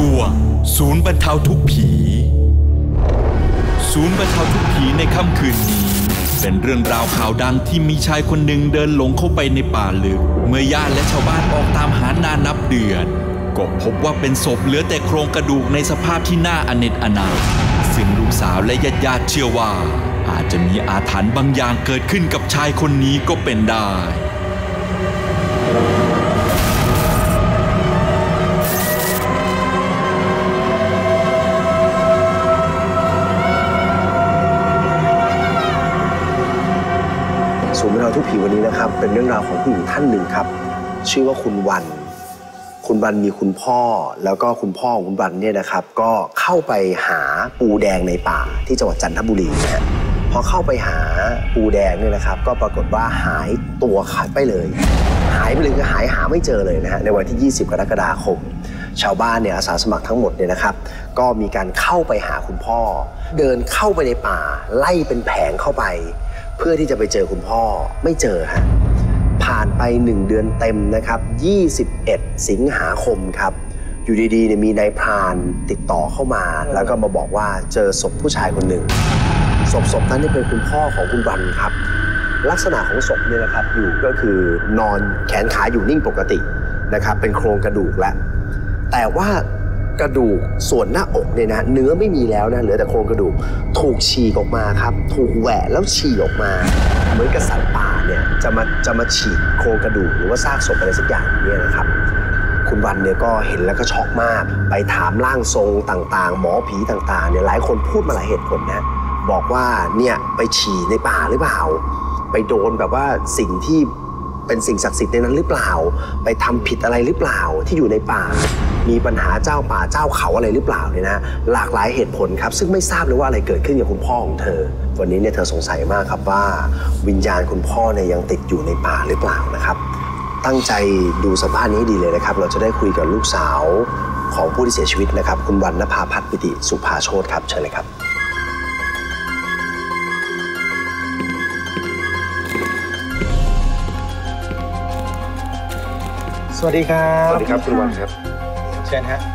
ช่วงศูนย์บรรเทาทุกข์ผีศูนย์บรรเทาทุกข์ผีในค่ำคืนนี้เป็นเรื่องราวข่าวดังที่มีชายคนหนึ่งเดินหลงเข้าไปในป่าลึกเมื่อญาติและชาวบ้านออกตามหานานนับเดือนก็พบว่าเป็นศพเหลือแต่โครงกระดูกในสภาพที่น่าอเนจอนาถซึ่งลูกสาวและญาติเชื่อว่าอาจจะมีอาถรรพ์บางอย่างเกิดขึ้นกับชายคนนี้ก็เป็นได้ศูนย์บรรเทาทุกข์ผีวันนี้นะครับเป็นเรื่องราวของผู้หญิงท่านหนึ่งครับชื่อว่าคุณวันมีคุณพ่อแล้วก็คุณพ่อของคุณวันเนี่ยนะครับก็เข้าไปหาปูแดงในป่าที่จังหวัดจันทบุรีนะฮะพอเข้าไปหาปูแดงเนี่ยนะครับก็ปรากฏว่าหายตัวขาดไปเลยคือหาไม่เจอเลยนะฮะในวันที่20 กรกฎาคมชาวบ้านเนี่ยอาสาสมัครทั้งหมดเนี่ยนะครับก็มีการเข้าไปหาคุณพ่อเดินเข้าไปในป่าไล่เป็นแผงเข้าไปเพื่อที่จะไปเจอคุณพ่อไม่เจอฮะผ่านไป1 เดือนเต็มนะครับ21 สิงหาคมครับอยู่ดีๆเนี่ยมีนายพรานติดต่อเข้ามาแล้วก็มาบอกว่าเจอศพผู้ชายคนหนึ่งศพนั้นนี่เป็นคุณพ่อของคุณวันครับลักษณะของศพเนี่ยนะครับอยู่ก็คือนอนแขนขาอยู่นิ่งปกตินะครับเป็นโครงกระดูกแล้วแต่ว่ากระดูกส่วนหน้าอกเนี่ยนะเนื้อไม่มีแล้วนะเหลือแต่โครงกระดูกถูกฉีกออกมาครับถูกแหวะแล้วฉีกออกมาเหมือนกับสัตว์ป่าเนี่ยจะมาฉีกโครงกระดูกหรือว่าซากศพอะไรสักอย่างเนี่ยนะครับคุณวันเนี่ยก็เห็นแล้วก็ช็อกมากไปถามร่างทรงต่างๆหมอผีต่างๆเนี่ยหลายคนพูดมาหลายเหตุผลนะบอกว่าเนี่ยไปฉี่ในป่าหรือเปล่าไปโดนแบบว่าสิ่งที่เป็นสิ่งศักดิ์สิทธิ์ในนั้นหรือเปล่าไปทำผิดอะไรหรือเปล่าที่อยู่ในป่ามีปัญหาเจ้าป่าเจ้าเขาอะไรหรือเปล่าเนี่ยนะหลากหลายเหตุผลครับซึ่งไม่ทราบเลยว่าอะไรเกิดขึ้นกับคุณพ่อของเธอวันนี้เนี่ยเธอสงสัยมากครับว่าวิญญาณคุณพ่อเนี่ยยังติดอยู่ในป่าหรือเปล่านะครับตั้งใจดูสัมภาษณ์นี้ดีเลยนะครับเราจะได้คุยกับลูกสาวของผู้ที่เสียชีวิตนะครับคุณวรรณภาพัฒน์ปิติสุภาโชติครับเชิญเลยครับสวัสดีครับสวัสดีครับคุณวันครับเชิญฮะ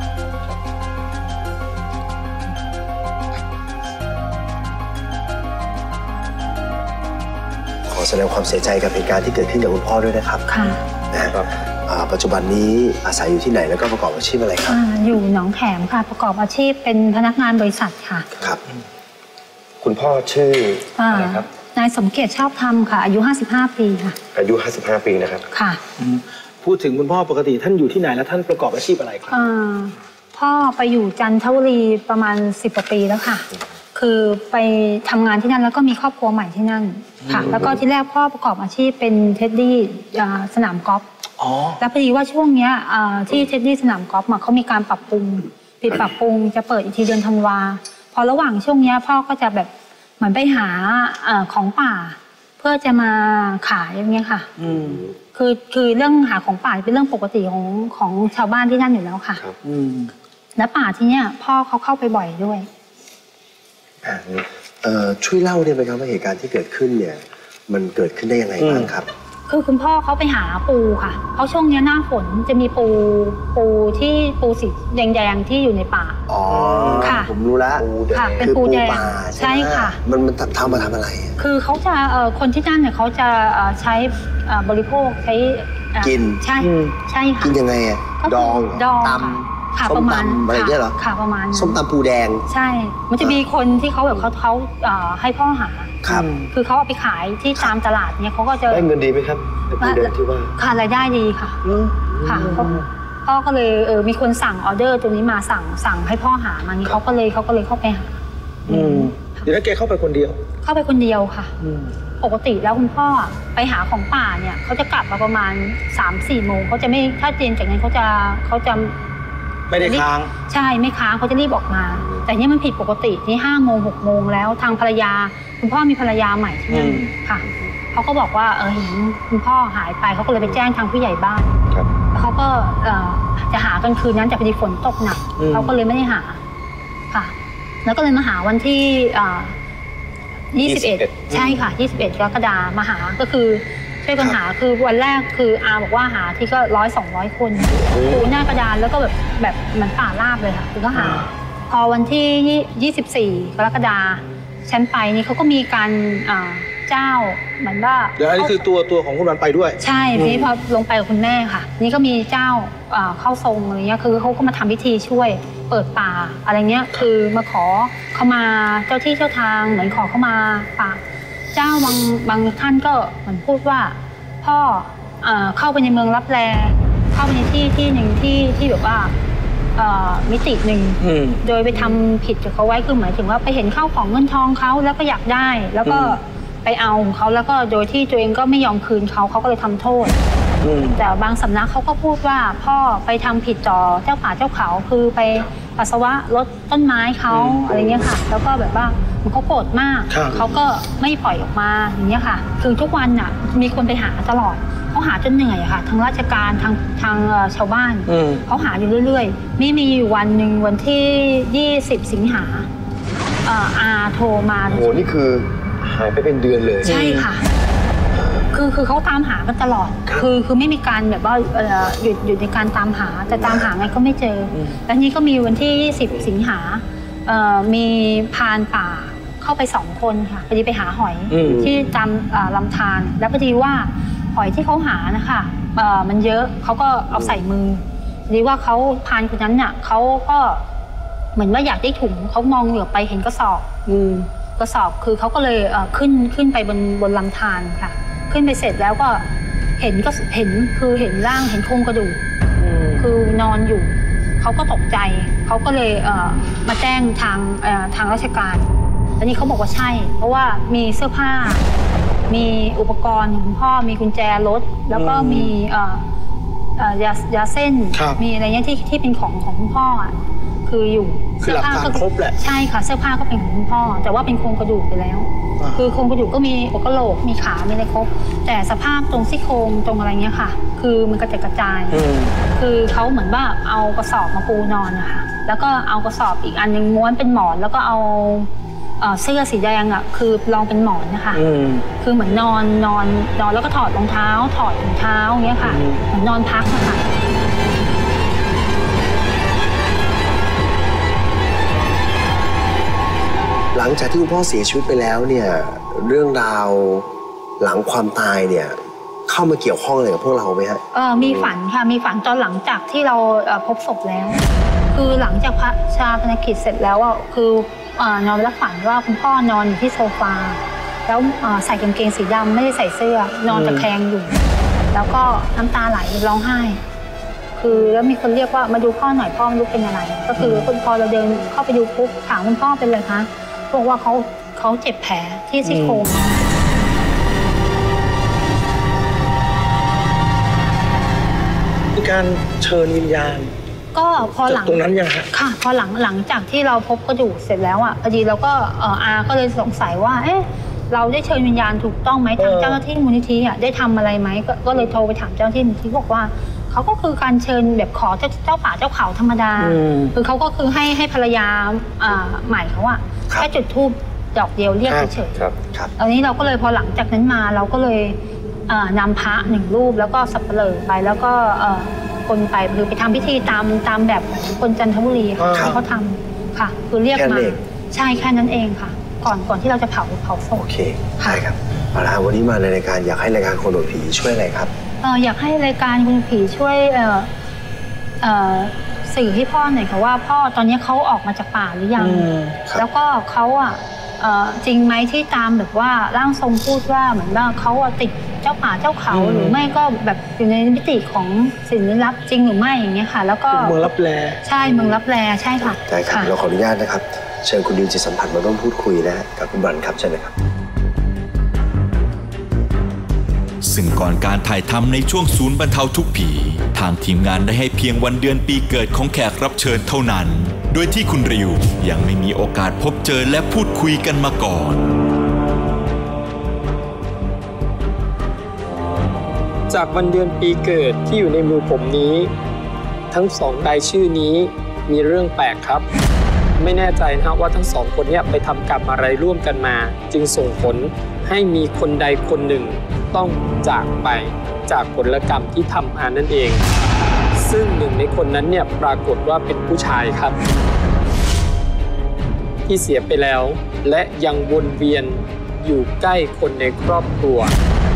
ขอแสดงความเสียใจกับเหตุการณ์ที่เกิดขึ้นกับคุณพ่อด้วยนะครับค่ะนะครับปัจจุบันนี้อาศัยอยู่ที่ไหนแล้วก็ประกอบอาชีพอะไรครับอยู่หนองแขมค่ะประกอบอาชีพเป็นพนักงานบริษัทค่ะครับคุณพ่อชื่ออะไรครับนายสมเกียรติชอบธรรมค่ะอายุ55 ปีค่ะอายุ55 ปีนะครับค่ะพูดถึงคุณพ่อปกติท่านอยู่ที่ไหนแล้วท่านประกอบอาชีพอะไรครับพ่อไปอยู่จันทบุรีประมาณ10 กว่าปีแล้วค่ะคือไปทำงานที่นั่นแล้วก็มีครอบครัวใหม่ที่นั่นค่ะแล้วก็ที่แรกพ่อประกอบอาชีพเป็นเท็ดดี้สนามกอล์ฟแล้วพอดีว่าช่วงนี้ที่เท็ดดี้สนามกอล์ฟเขามีการปรับปรุงจะเปิดอีกทีเดือนธันวาพอระหว่างช่วงนี้พ่อก็จะแบบเหมือนไปหาของป่าเพื่อจะมาขายอย่างเงี้ยค่ะคือเรื่องหาของป่าเป็นเรื่องปกติของชาวบ้านที่นั่นอยู่แล้วค่ะและป่าที่เนี้ยพ่อเขาเข้าไปบ่อยด้วยช่วยเล่าได้ไหมครับว่าเหตุการณ์ที่เกิดขึ้นเนี่ยมันเกิดขึ้นได้ยังไงบ้างครับคือคุณพ่อเขาไปหาปูค่ะเพราะช่วงนี้หน้าฝนจะมีปูสีแดงๆที่อยู่ในป่าอ๋อค่ะผมรู้แล้วค่ะเป็นปูแดงใช่ค่ะมันทำมาทำอะไรคือเขาจะคนที่นั่นเนี่ยเขาจะใช้บริโภคใช้กินใช่ค่ะกินยังไงดองตำประมาณอะไรเงี้ยเหรอค่ะประมาณส้มตำปูแดงใช่มันจะมีคนที่เขาแบบเขาให้พ่อหาครับคือเขาเอาไปขายที่ตามตลาดเนี่ยเขาก็จะได้เงินดีไหมครับปูแดงที่ว่าค่ะรายได้ดีค่ะค่ะพ่อก็เลยมีคนสั่งออเดอร์ตรงนี้มาสั่งให้พ่อหามานี่เขาก็เลยเข้าไปหาเดี๋ยวแกเข้าไปคนเดียวค่ะปกติแล้วคุณพ่อไปหาของป่าเนี่ยเขาจะกลับมาประมาณ 3-4 โมงเขาจะไม่ถ้าเจนจากนั้นเขาจะไม่ได้ค้างใช่ไม่ค้างเขาจะรีบออกมาแต่นี่มันผิดปกติที่5 โมง 6 โมงแล้วทางภรรยาคุณพ่อมีภรรยาใหม่ที่นั่นค่ะเขาก็บอกว่าเห็นคุณพ่อหายไปเขาก็เลยไปแจ้งทางผู้ใหญ่บ้านแล้วเขาก็จะหากันคืนนั้นแต่พอดีฝนตกหนักเขาก็เลยไม่ได้หาค่ะแล้วก็เลยมาหาวันที่21ใช่ค่ะ21 กรกฎาคมมาหาก็คือช่วยกันหาคือวันแรกคืออาบอกว่าหาที่ก็100-200 คนปูหน้ากระดานแล้วก็แบบเหมือนป่าราบเลยค่ะคือก็หาพอวันที่24 กรกฎาคมฉันไปนี่เขาก็มีการเจ้าเหมือนว่าเดี๋ยวอันนี้คือตัวของคุณวันไปด้วยใช่ทีนี้พอลงไปกับคุณแม่ค่ะนี่ก็มีเจ้าเข้าทรงอะไรเงี้ยคือเขาก็มาทำพิธีช่วยเปิดป่าอะไรเงี้ยคือมาขอเขามาเจ้าที่เจ้าทางเหมือนขอเขามาป่าเจ้าบางท่านก็เหมือนพูดว่าพ่อเข้าไปในเมืองลับแลเข้าไปในที่หนึ่งที่แบบว่ามิติหนึ่งโดยไปทำผิดกับเขาไว้คือหมายถึงว่าไปเห็นข้าวของเงินทองเขาแล้วก็อยากได้แล้วก็ไปเอาของเขาแล้วก็โดยที่ตัวเองก็ไม่ยอมคืนเขาก็เลยทำโทษแต่บางสำนักเขาก็พูดว่าพ่อไปทำผิดต่อเจ้าป่าเจ้าเขาคือไปปัสสาวะรดต้นไม้เขาอะไรเงี้ยค่ะแล้วก็แบบว่ามันเขาโกรธมากเขาก็ไม่ปล่อยออกมาอย่างเงี้ยค่ะคือทุกวันน่ะมีคนไปหาตลอดเขาหาจนเหนื่อยค่ะทั้งราชการทางชาวบ้านเขาหาอยู่เรื่อยๆมีอยู่วันหนึ่งวันที่20 สิงหาอาโทรมาโอ้โหนี่คือหายไปเป็นเดือนเลยใช่ค่ะคือเขาตามหากันตลอดคือไม่มีการแบบว่าหยุดในการตามหาแต่ตามหาไงก็ไม่เจอแล้วนี้ก็มีวันที่20 สิงหามีพรานป่าเข้าไป2 คนค่ะพอดีไปหาหอยที่ตามลำธารแล้วพอดีว่าหอยที่เขาหานะคะมันเยอะเขาก็เอาใส่มือพอดีว่าเขาพรานคนนั้นน่ะเขาก็เหมือนว่าอยากได้ถุงเขามองเหลือบไปเห็นกระสอบคือเขาก็เลยขึ้นไปบนลำธารค่ะขึ้นไปเสร็จแล้วก็เห็นคือเห็นร่างเห็นโครงกระดูกคือนอนอยู่เขาก็ตกใจเขาก็เลยมาแจ้งทางราชการแล้วนี่เขาบอกว่าใช่เพราะว่ามีเสื้อผ้ามีอุปกรณ์ของคุณพ่อมีกุญแจรถแล้วก็มียาเส้นมีอะไรเงี้ยที่เป็นของคุณพ่อคืออยู่เสื้อผ้าก็ครบแหละใช่ค่ะเสื้อผ้าก็เป็นของคุณพ่อแต่ว่าเป็นโครงกระดูกไปแล้วคือโครงกระดูกก็มีหัวกะโหลกมีขามีอะไรครบแต่สภาพตรงซี่โครงตรงอะไรเงี้ยค่ะคือมันกระจายคือเขาเหมือนว่าเอากระสอบมาปูนอนนะคะแล้วก็เอากระสอบอีกอันนึงม้วนเป็นหมอนแล้วก็เอาเสื้อสีแดงอ่ะคือลองเป็นหมอนนะคะคือเหมือนนอนแล้วก็ถอดรองเท้าถอดถุงเท้าเงี้ยค่ะเหมือนนอนพักนะคะหลังจากที่คุณพ่อเสียชีวิตไปแล้วเนี่ยเรื่องราวหลังความตายเนี่ยเข้ามาเกี่ยวข้องอะไรกับพวกเราไหมฮะมีฝันค่ะมีฝันตอนหลังจากที่เราพบศพแล้วคือหลังจากพระชาปนกิจเสร็จแล้วอ่ะคือนอนแล้วฝันว่าคุณพ่อนอนอยู่ที่โซฟาแล้วใส่กางเกงสีดำไม่ได้ใส่เสื้อนอนตะแคงอยู่แล้วก็น้ำตาไหลร้องไห้คือแล้วมีคนเรียกว่ามาดูพ่อหน่อยพ่อไม่รู้เป็นอะไรก็คือคุณพอเราเดินเข้าไปดูปุ๊บถามคุณพ่อเป็นอะไรคะบอกว่าเขาเจ็บแผลที่ซี่โครงมีการเชิญวิญญาณก็พอหลังตรงนั้นยังค่ะพอหลังจากที่เราพบกระดูกเสร็จแล้วอ่ะพอดีเราก็อาก็เลยสงสัยว่าเอ๊ะเราได้เชิญวิญญาณถูกต้องไหมทางเจ้าหน้าที่มูลนิธิอ่ะได้ทำอะไรไหมก็เลยโทรไปถามเจ้าหน้าที่มูลนิธิบอกว่าเขาก็คือการเชิญแบบขอเจ้าป่าเจ้าเขาธรรมดาคือเขาก็คือให้ภรรยาใหม่เขาอะแค่จุดธูปดอกเดียวเรียกเฉยๆตอนนี้เราก็เลยพอหลังจากนั้นมาเราก็เลยนำพระ1 รูปแล้วก็สับเปลือไปแล้วก็คนไปคือไปทำพิธีตามแบบคนจันทบุรีค่ะเขาทำค่ะคือเรียกมาใช่แค่นั้นเองค่ะก่อนที่เราจะเผาศพโอเคใช่ครับเอาละวันนี้มาในรายการอยากให้รายการคนโดดผีช่วยอะไรครับอยากให้รายการคนผีช่วยสื่อให้พ่อหน่อยค่ะว่าพ่อตอนนี้เขาออกมาจากป่าหรือยังแล้วก็เขาจริงไหมที่ตามแบบว่าร่างทรงพูดว่าเหมือนว่าเขาติดเจ้าป่าเจ้าเขาหรือไม่ก็แบบอยู่ในมิติของสิ่งลี้ลับจริงหรือไม่อย่างเงี้ยค่ะแล้วก็เมืองลับแลใช่เมืองลับแลใช่ค่ะได้ครับเราขออนุญาตนะครับเชิญคุณดิวจิตสัมผัสมาร่วมพูดคุยนะกับคุณบันครับใช่ไหมครับซึ่งก่อนการถ่ายทำในช่วงศูนย์บรรเทาทุกข์ผีทางทีมงานได้ให้เพียงวันเดือนปีเกิดของแขกรับเชิญเท่านั้นโดยที่คุณริวยังไม่มีโอกาสพบเจอและพูดคุยกันมาก่อนจากวันเดือนปีเกิดที่อยู่ในมือผมนี้ทั้ง2 รายชื่อนี้มีเรื่องแปลกครับไม่แน่ใจนะว่าทั้ง2 คนนี้ไปทำกรรมอะไรร่วมกันมาจึงส่งผลให้มีคนใดคนหนึ่งต้องจากไปจากผลกรรมที่ทำมานั่นเอง ซึ่งหนึ่งในคนนั้นเนี่ยปรากฏว่าเป็นผู้ชายครับที่เสียไปแล้วและยังวนเวียนอยู่ใกล้คนในครอบครัว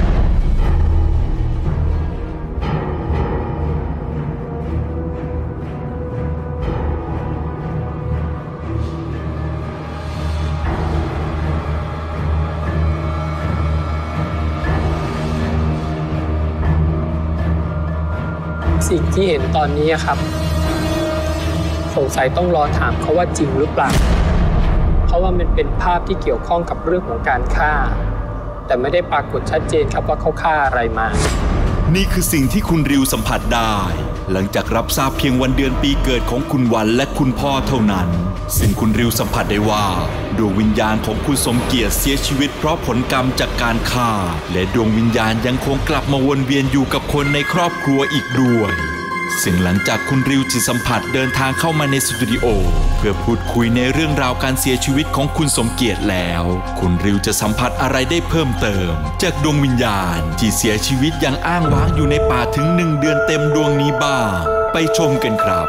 สิ่งที่เห็นตอนนี้ครับสงสัยต้องรอถามเขาว่าจริงหรือเปล่าเพราะว่ามันเป็นภาพที่เกี่ยวข้องกับเรื่องของการฆ่าแต่ไม่ได้ปรากฏชัดเจนครับว่าเขาฆ่าอะไรมานี่คือสิ่งที่คุณริวสัมผัสได้หลังจากรับทราบเพียงวันเดือนปีเกิดของคุณวันและคุณพ่อเท่านั้นซึ่งคุณริวสัมผัสได้ว่าดวงวิญญาณของคุณสมเกียรติเสียชีวิตเพราะผลกรรมจากการฆ่าและดวงวิญญาณยังคงกลับมาวนเวียนอยู่กับคนในครอบครัวอีกด้วยซึ่งหลังจากคุณริวจิตสัมผัสเดินทางเข้ามาในสตูดิโอเพื่อพูดคุยในเรื่องราวการเสียชีวิตของคุณสมเกียรติแล้วคุณริวจะสัมผัสอะไรได้เพิ่มเติมจากดวงวิญญาณที่เสียชีวิตอย่างอ้างว้างอยู่ในป่าถึง1 เดือนเต็มดวงนี้บ้างไปชมกันครับ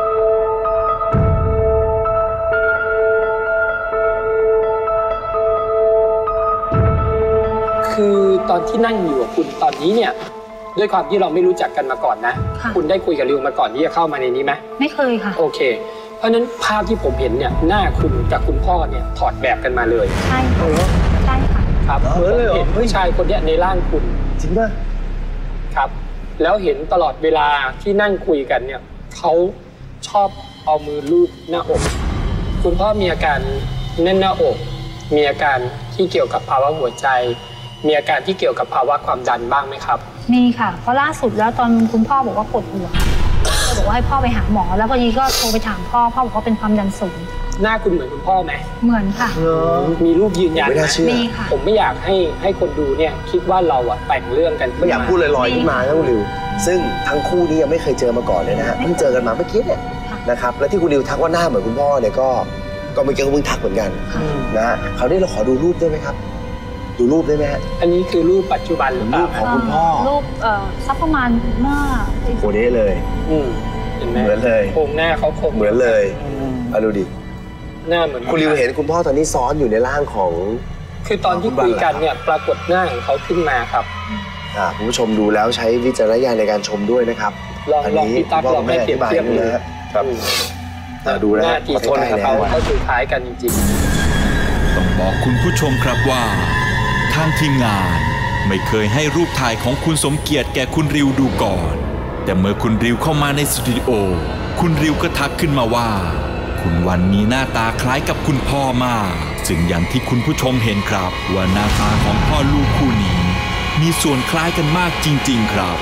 คือตอนที่นั่งอยู่กับคุณตอนนี้เนี่ยด้วยความที่เราไม่รู้จักกันมาก่อนนะคุณได้คุยกับริวมาก่อนที่จะเข้ามาในนี้ไหมไม่เคยค่ะโอเคเพราะฉะนั้นภาพที่ผมเห็นเนี่ยหน้าคุณกับคุณพ่อเนี่ยถอดแบบกันมาเลยใช่ค่ะใช่ค่ะครับเหมือนเลยเหรอเห็นผู้ชายคนนี้ในร่างคุณจริงป่ะครับแล้วเห็นตลอดเวลาที่นั่งคุยกันเนี่ยเขาชอบเอามือลูบหน้าอกคุณพ่อมีอาการแน่นหน้าอกมีอาการที่เกี่ยวกับภาวะหัวใจมีอาการที่เกี่ยวกับภาวะความดันบ้างไหมครับมีค่ะเพราะล่าสุดแล้วตอนคุณพ่อบอกว่าปวดหัวก็บอกว่าให้พ่อไปหาหมอแล้วพอดีก็โทรไปถามพ่อบอกว่าเป็นความดันสูงหน้าคุณเหมือนคุณพ่อไหมเหมือนค่ะมีรูปยืนยันไหมมีค่ะผมไม่อยากให้คนดูเนี่ยคิดว่าเราอะแต่งเรื่องกันไม่อยากพูดลอยๆขึ้นมานะคุณริวซึ่งทั้งคู่นี้ยังไม่เคยเจอมาก่อนเลยนะฮะเพิ่งเจอกันมาเมื่อกี้เนี่ยนะครับและที่คุณริวทักว่าหน้าเหมือนคุณพ่อเนี่ยก็เมื่อกี้ก็เพิ่งทักเหมือนกันนะฮะคราวนี้เราขอดูรูปได้ไหมครับดูรูปได้ไหมฮะอันนี้คือรูปปัจจุบันหรือเปล่าของคุณพ่อรูปสักประมาณเมื่อโอ้นี่เลยเห็นไหมเหมือนเลยโครงหน้าเขาคมเหมือนเลยเอาดูดิหน้าเหมือนคุณริวเห็นคุณพ่อตอนนี้ซ้อนอยู่ในร่างของคือตอนที่คุยกันเนี่ยปรากฏหน้าของเขาขึ้นมาครับคุณผู้ชมดูแล้วใช้วิจารณญาณในการชมด้วยนะครับลองพี่ตั๊กลองให้เปรียบเทียบดูนะครับดูนะหน้าที่ต้นเขาดูคล้ายกันจริงๆต้องบอกคุณผู้ชมครับว่าทางทีมงานไม่เคยให้รูปถ่ายของคุณสมเกียรติแก่คุณริวดูก่อนแต่เมื่อคุณริวเข้ามาในสตูดิโอคุณริวก็ทักขึ้นมาว่าคุณวันมีหน้าตาคล้ายกับคุณพ่อมากซึ่งอย่างที่คุณผู้ชมเห็นครับว่าหน้าตาของพ่อลูกคู่นี้มีส่วนคล้ายกันมากจริงๆครับ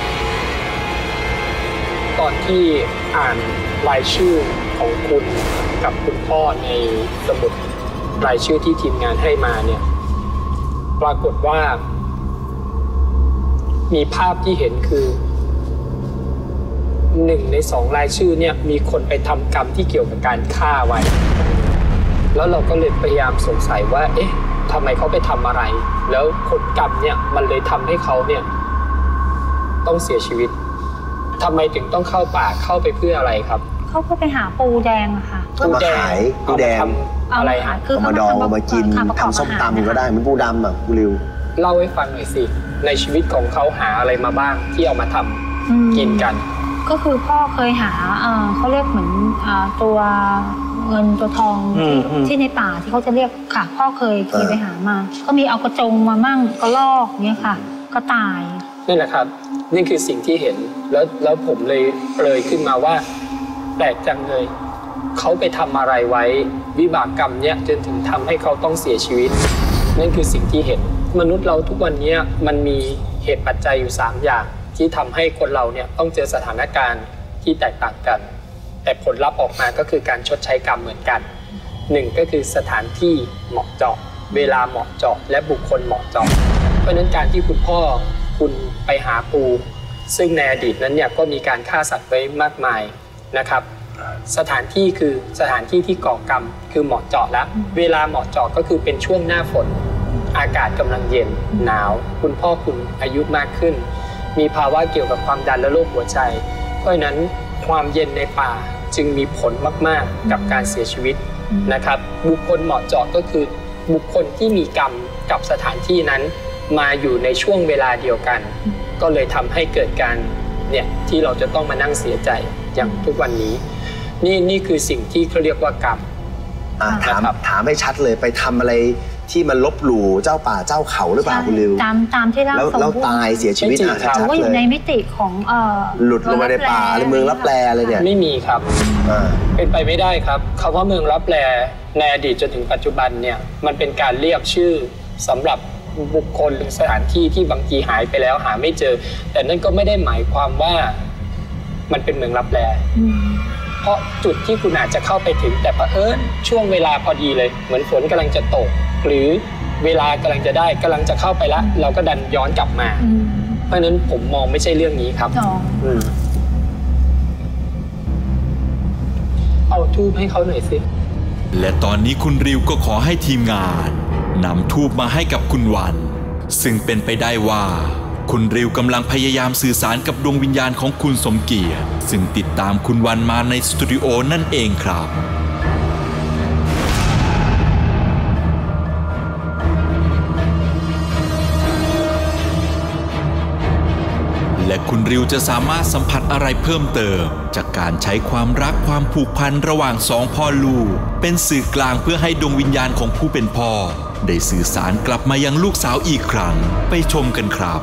ตอนที่อ่านรายชื่อของคุณกับคุณพ่อในสมุดรายชื่อที่ทีมงานให้มาเนี่ยปรากฏว่ามีภาพที่เห็นคือ1 ใน 2รายชื่อเนี่ยมีคนไปทำกรรมที่เกี่ยวกับการฆ่าไว้แล้วเราก็เลยพยายามสงสัยว่าเอ๊ะทำไมเขาไปทำอะไรแล้วผลกรรมเนี่ยมันเลยทำให้เขาเนี่ยต้องเสียชีวิตทำไมถึงต้องเข้าป่าเข้าไปเพื่ออะไรครับเขาก็ไปหาปูแดงค่ะปูแดงปูแดงอะไรฮะเอามาดองเอามากินทำส้มตำก็ได้มันปูดำอ่ะคุณริวเล่าให้ฟังหน่อยสิในชีวิตของเขาหาอะไรมาบ้างที่เอามาทำกินกันก็คือพ่อเคยหาเขาเรียกเหมือนตัวเงินตัวทองที่ในป่าที่เขาจะเรียกค่ะพ่อเคยไปหามาก็มีเอากระจงมามั่งกระรอกเนี้ยค่ะก็ตายนี่แหละครับนี่คือสิ่งที่เห็นแล้วผมเลยขึ้นมาว่าแปลกจังเลยเขาไปทำอะไรไว้วิบากกรรมเนี้ยจนถึงทำให้เขาต้องเสียชีวิตนั่นคือสิ่งที่เห็นมนุษย์เราทุกวันนี้มันมีเหตุปัจจัยอยู่3อย่างที่ทำให้คนเราเนี่ยต้องเจอสถานการณ์ที่แตกต่างกันแต่ผลลัพธ์ออกมาก็คือการชดใช้กรรมเหมือนกัน1ก็คือสถานที่เหมาะเจาะเวลาเหมาะเจาะและบุคคลเหมาะเจาะเพราะฉะนั้นการที่คุณพ่อคุณไปหาปูซึ่งในอดีตนั้นเนี่ยก็มีการฆ่าสัตว์ไว้มากมายนะครับสถานที่คือสถานที่ที่ก่อกรรมคือเหมาะเจาะแล้วเวลาเหมาะเจาะก็คือเป็นช่วงหน้าฝนอากาศกำลังเย็นหนาวคุณพ่อคุณอายุมากขึ้นมีภาวะเกี่ยวกับความดันและโรคหัวใจเพราะฉะนั้นความเย็นในป่าจึงมีผลมากๆกับการเสียชีวิตนะครับบุคคลเหมาะเจาะก็คือบุคคลที่มีกรรมกับสถานที่นั้นมาอยู่ในช่วงเวลาเดียวกันก็เลยทำให้เกิดการเนี่ยที่เราจะต้องมานั่งเสียใจอย่างทุกวันนี้นี่คือสิ่งที่เขาเรียกว่ากรรมถามให้ชัดเลยไปทำอะไรที่มันลบหลู่เจ้าป่าเจ้าเขาหรือเปล่าคุณริวตามที่เล่าแล้วตายเสียชีวิตชัดๆเลยว่าอยู่ในมิติของหลุดลงมาในป่าในเมืองลับแลอะไรเนี่ยไม่มีครับเป็นไปไม่ได้ครับคำว่าเมืองลับแลในอดีตจนถึงปัจจุบันเนี่ยมันเป็นการเรียกชื่อสำหรับบุคคลหรือสถานที่ที่บางทีหายไปแล้วหาไม่เจอแต่นั่นก็ไม่ได้หมายความว่ามันเป็นเมืองลับแลเพราะจุดที่คุณอาจจะเข้าไปถึงแต่เผอิญช่วงเวลาพอดีเลยเหมือนฝนกำลังจะตกหรือเวลากำลังจะได้กำลังจะเข้าไปแล้วเราก็ดันย้อนกลับมาเพราะฉะนั้นผมมองไม่ใช่เรื่องนี้ครับเอาธูปให้เขาหน่อยสิและตอนนี้คุณริวก็ขอให้ทีมงานนำธูปมาให้กับคุณวันซึ่งเป็นไปได้ว่าคุณริวกำลังพยายามสื่อสารกับดวงวิญญาณของคุณสมเกียรติซึ่งติดตามคุณวันมาในสตูดิโอนั่นเองครับและคุณริวจะสามารถสัมผัสอะไรเพิ่มเติมจากการใช้ความรักความผูกพันระหว่างสองพ่อลูกเป็นสื่อกลางเพื่อให้ดวงวิญญาณของผู้เป็นพ่อได้สื่อสารกลับมายังลูกสาวอีกครั้งไปชมกันครับ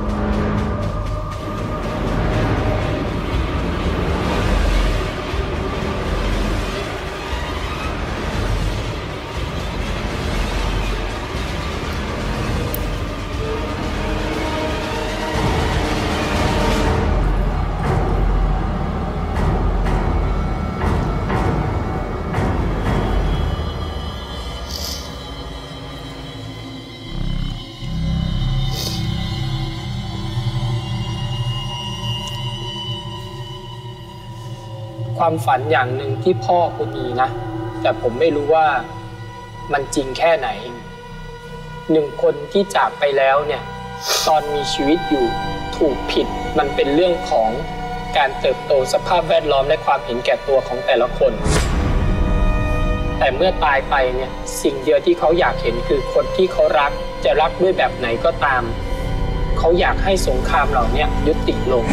ความฝันอย่างหนึ่งที่พ่อคุณมีนะแต่ผมไม่รู้ว่ามันจริงแค่ไหนหนึ่งคนที่จากไปแล้วเนี่ยตอนมีชีวิตอยู่ถูกผิดมันเป็นเรื่องของการเติบโตสภาพแวดล้อมและความเห็นแก่ตัวของแต่ละคนแต่เมื่อตายไปเนี่ยสิ่งเดียวที่เขาอยากเห็นคือคนที่เขารักจะรักด้วยแบบไหนก็ตามเขาอยากให้สงครามเหล่านี้ยุติลง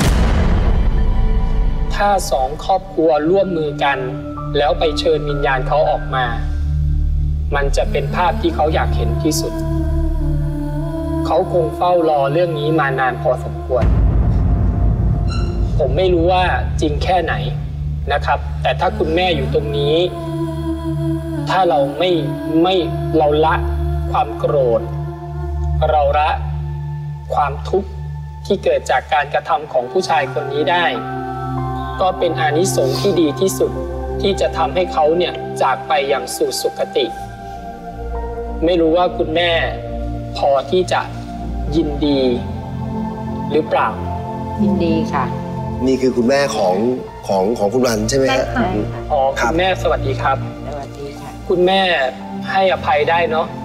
ถ้าสองครอบครัวร่วมมือกันแล้วไปเชิญวิญญาณเขาออกมามันจะเป็นภาพที่เขาอยากเห็นที่สุดเขาคงเฝ้ารอเรื่องนี้มานานพอสมควรผมไม่รู้ว่าจริงแค่ไหนนะครับแต่ถ้าคุณแม่อยู่ตรงนี้ถ้าเราเราละความโกรธเราละความทุกข์ที่เกิดจากการกระทำของผู้ชายคนนี้ได้ก็เป็นอานิสงส์ที่ดีที่สุดที่จะทำให้เขาเนี่ยจากไปอย่างสู่สุคติไม่รู้ว่าคุณแม่พอที่จะยินดีหรือเปล่ายินดีค่ะนี่คือคุณแม่ของคุณวันใช่ไหมครับอ๋อคุณแม่สวัสดีครับสวัสดีค่ะคุณแม่ให้อภัยได้เนาะ